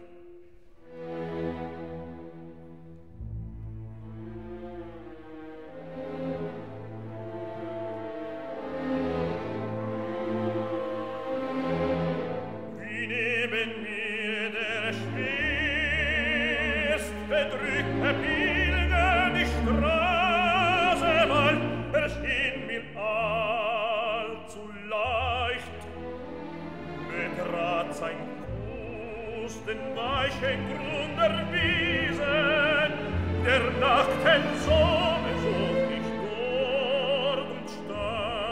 Wie neben mir der schwerst bedrückte Pilger die Straße wald, erschien mir allzu leicht. Betrat sein Fuß den weichen Grund der Wiesen, der nackten Sonne sucht ich dort und stand.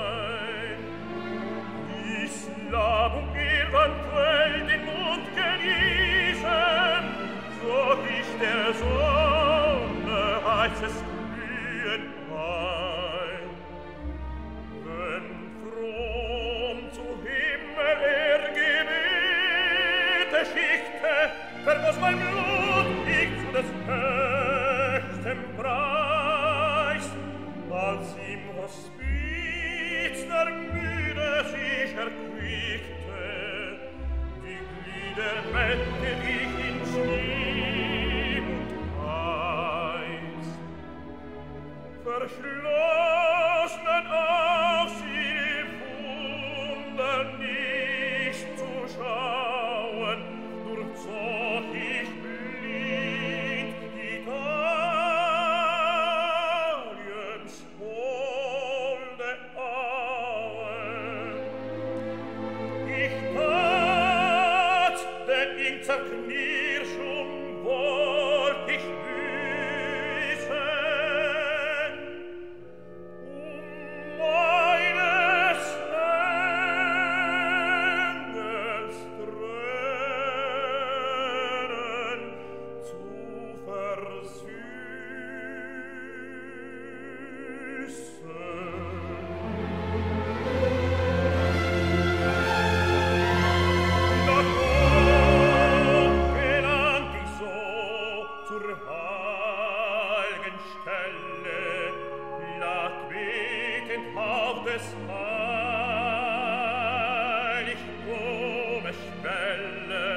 erquickte, die Glieder mette dich in Schlimm und Eis. Verschlossen auch sie Wunder nicht zu schauen, durchzog ich blind Italiens holde Auen. Ich tat, denn in Zerknirschung wollt ich büßen, meines Engels Tränen zu gelangt ich so zur heiligen Stelle, lag betend auf des Heiligtums Schwelle.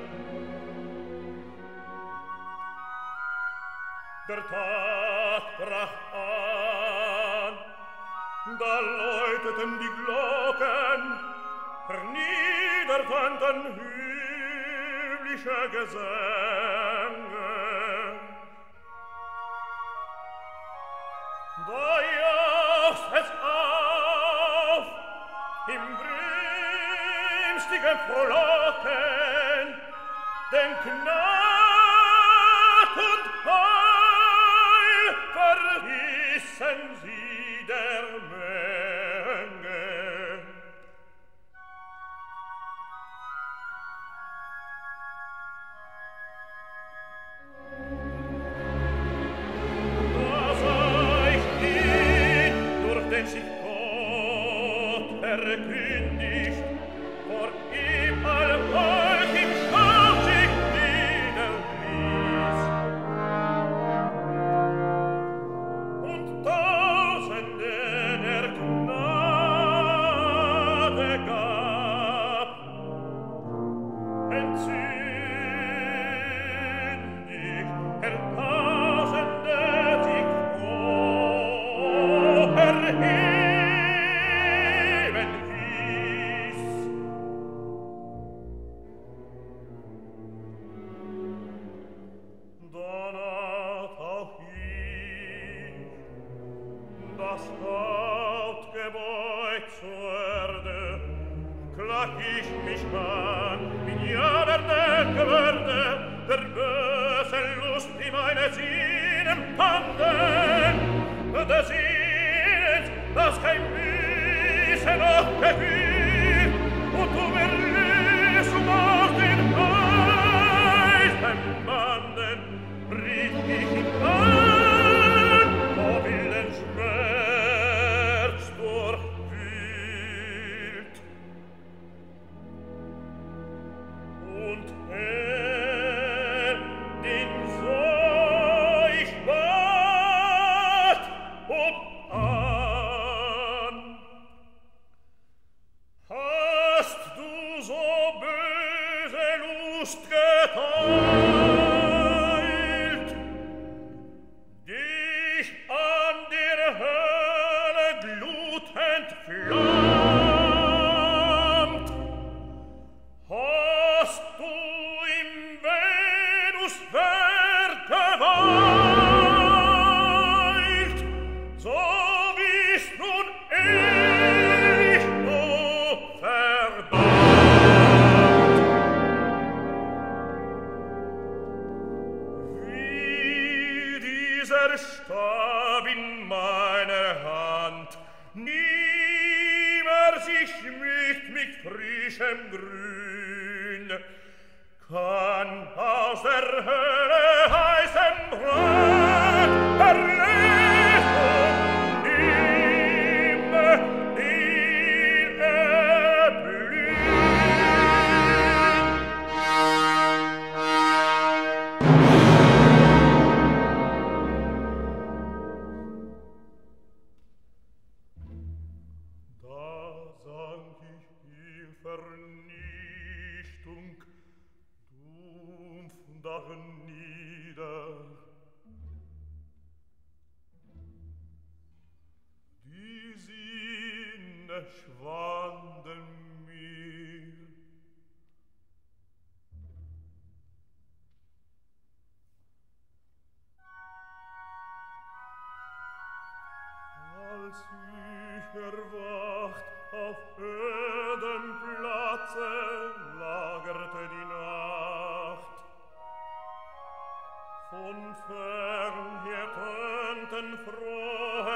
Der Tag brach an, da läuteten die Glocken, herniederfanden himmlische Gesänge. Da jauchzt es auf, im brünstigen Frohlocken, denn Gnad und Heil verhießen sie der Menge. Da sah ich ihn, durch den sich Gott erkündigt, vor ihm alle Volk im Schaum sich niederließ. Und Tausenden er Gnade gab, entzündig er Tausende sich froh erheben hieß. Da naht auch ich, das Haupt gebeugt zur Erde, klag ich mich an, bin jammernde Gewürde, der böse Lust in meine Sinnen fanden, des Sinnes, das kein Wissen noch gefühlt, und du mir Lösung aus den Eisenbanden, rief ich ihn an, wo Willensschmerz durchwühlt. Und den sah ich bat und an. Hast du so böse Lust geteilt, dich an der Hölle Glut entflammt? Hast du im Venuswerk geweilt, so bist nun ewig du verdammt. Wie dieser Stab in meiner Hand nimmer sich schmückt mit frischem Grün, kann aus der Hölle heißem Brand Erlösung nimmer in erblüht. Da sank ich verschwanden mir. Als ich erwacht auf ödem Platze, lagerte die Nacht. Von fern her tönten frohe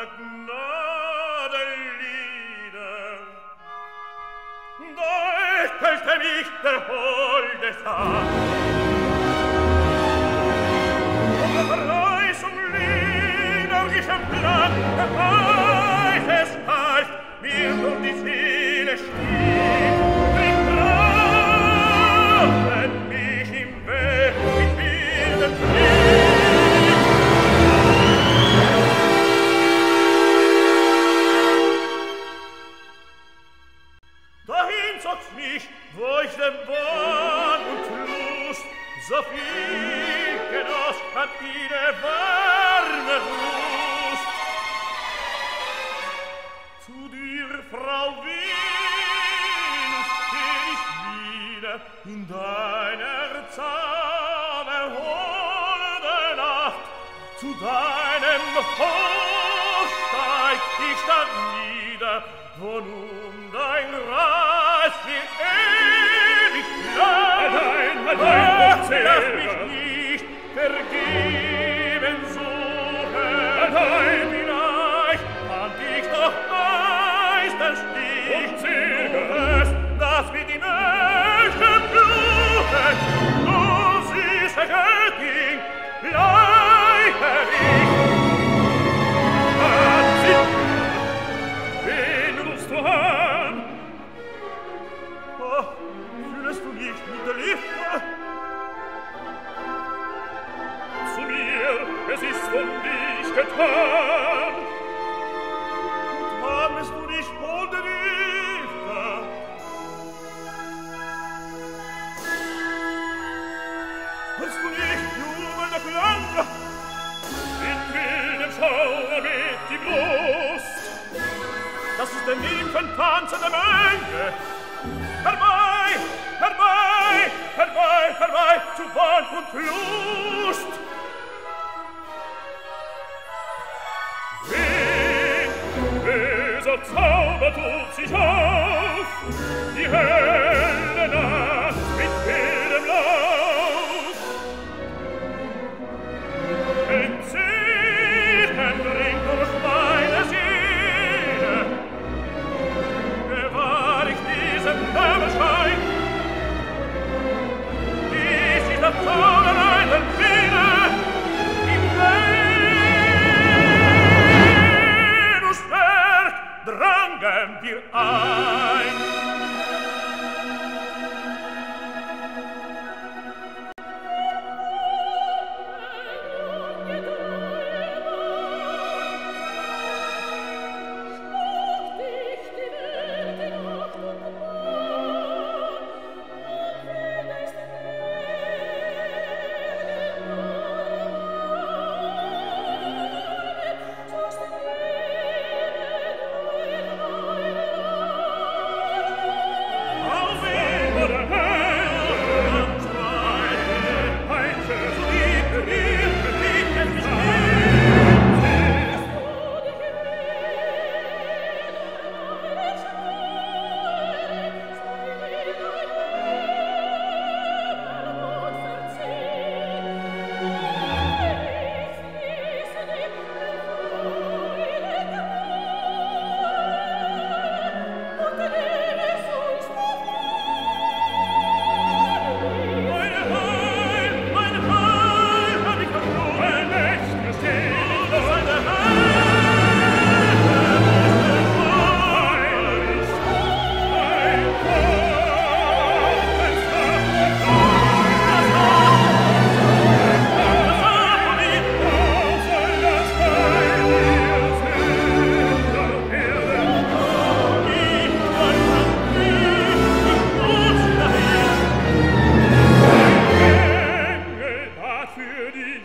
Gnadelieder. Da ekelte mich der holde Tag. Und der Verheißung liederlichem Klang, der Weiches Halt, mir durch die Seele stieg. Ich trafen mich im Weg mit wilden Krieg. Dahin zog's mich, wo ich dem Wahn und Lust so viel genoss, hat ihre warme Lust. Zu dir, Frau Venus, geh ich wieder in deiner zauberholde Nacht. Zu deinem Hof steig ich dann nieder, wo nun dein Reis mir ewig bleibt. Nein, lass mich nicht vergeben suchen. Nein, vielleicht fand ich doch Meisterstich. Und zögerst, dass wir die Menschen bluten. Du süße Göttin, bleibe ich. Wen rufst du an? Oh, fühlst du nicht mit der Liebe? Zu mir, es ist um dich getan. Und habest du nicht holde Liebe? Hörst du nicht jubelnde Klang? In wildem Schauer weht die Brust. Das ist der Nymphentanz der Menge. Herbei, herbei, herbei, herbei, zu Wahn und Lust. Wen, böser Zauber tut sich auf, die helle Nacht mit wildem Lauf. Entzücken dringt durch meine Seele, bewahr ich diesen Dämmerschein. Dies ist der Zauberei der Biene, im Venuswerk drangen wir ein.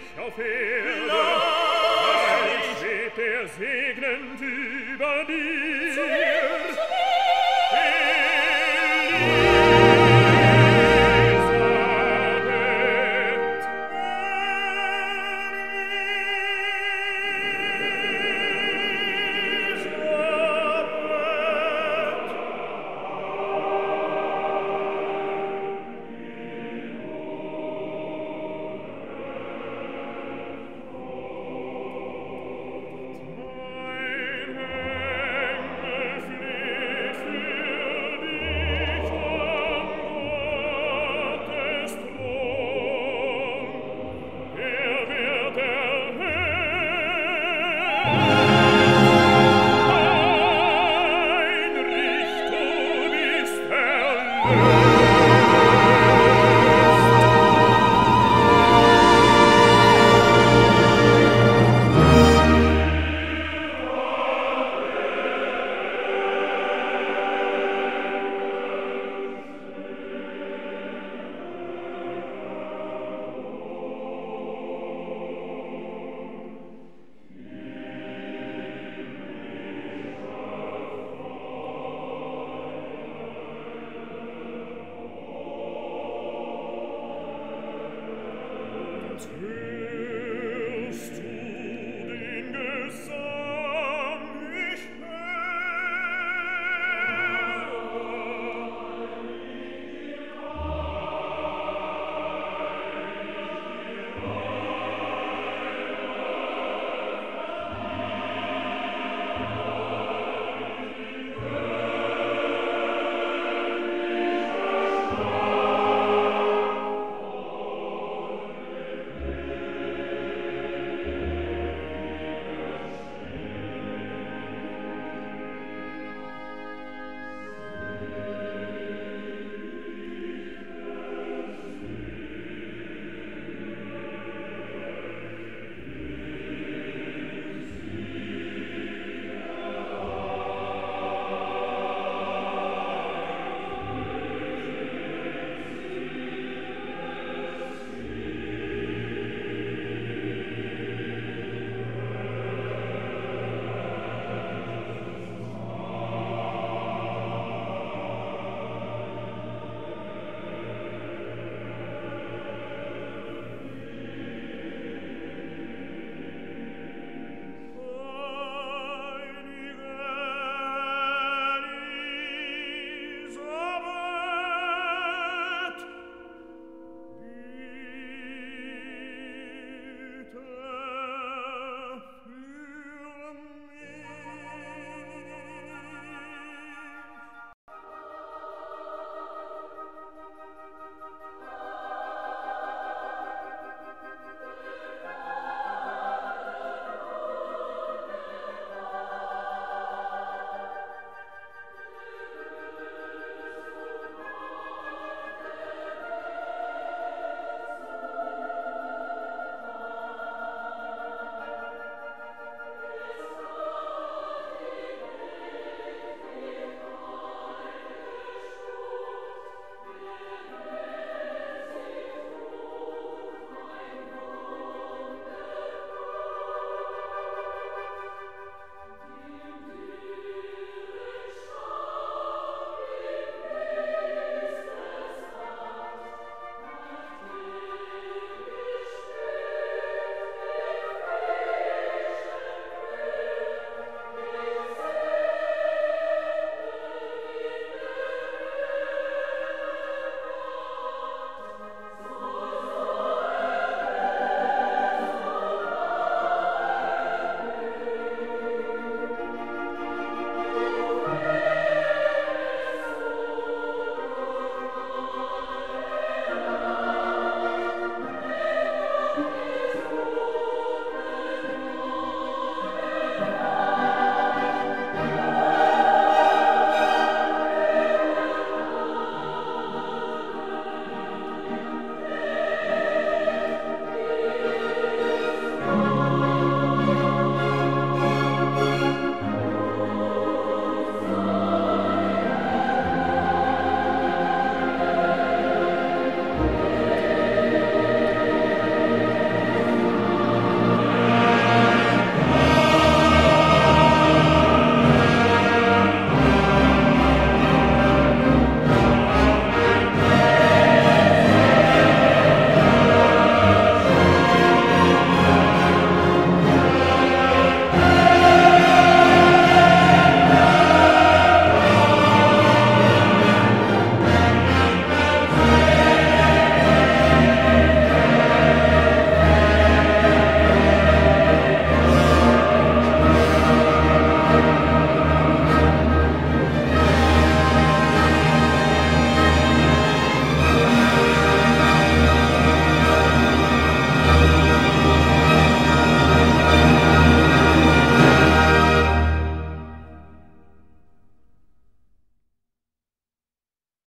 segnend über dir.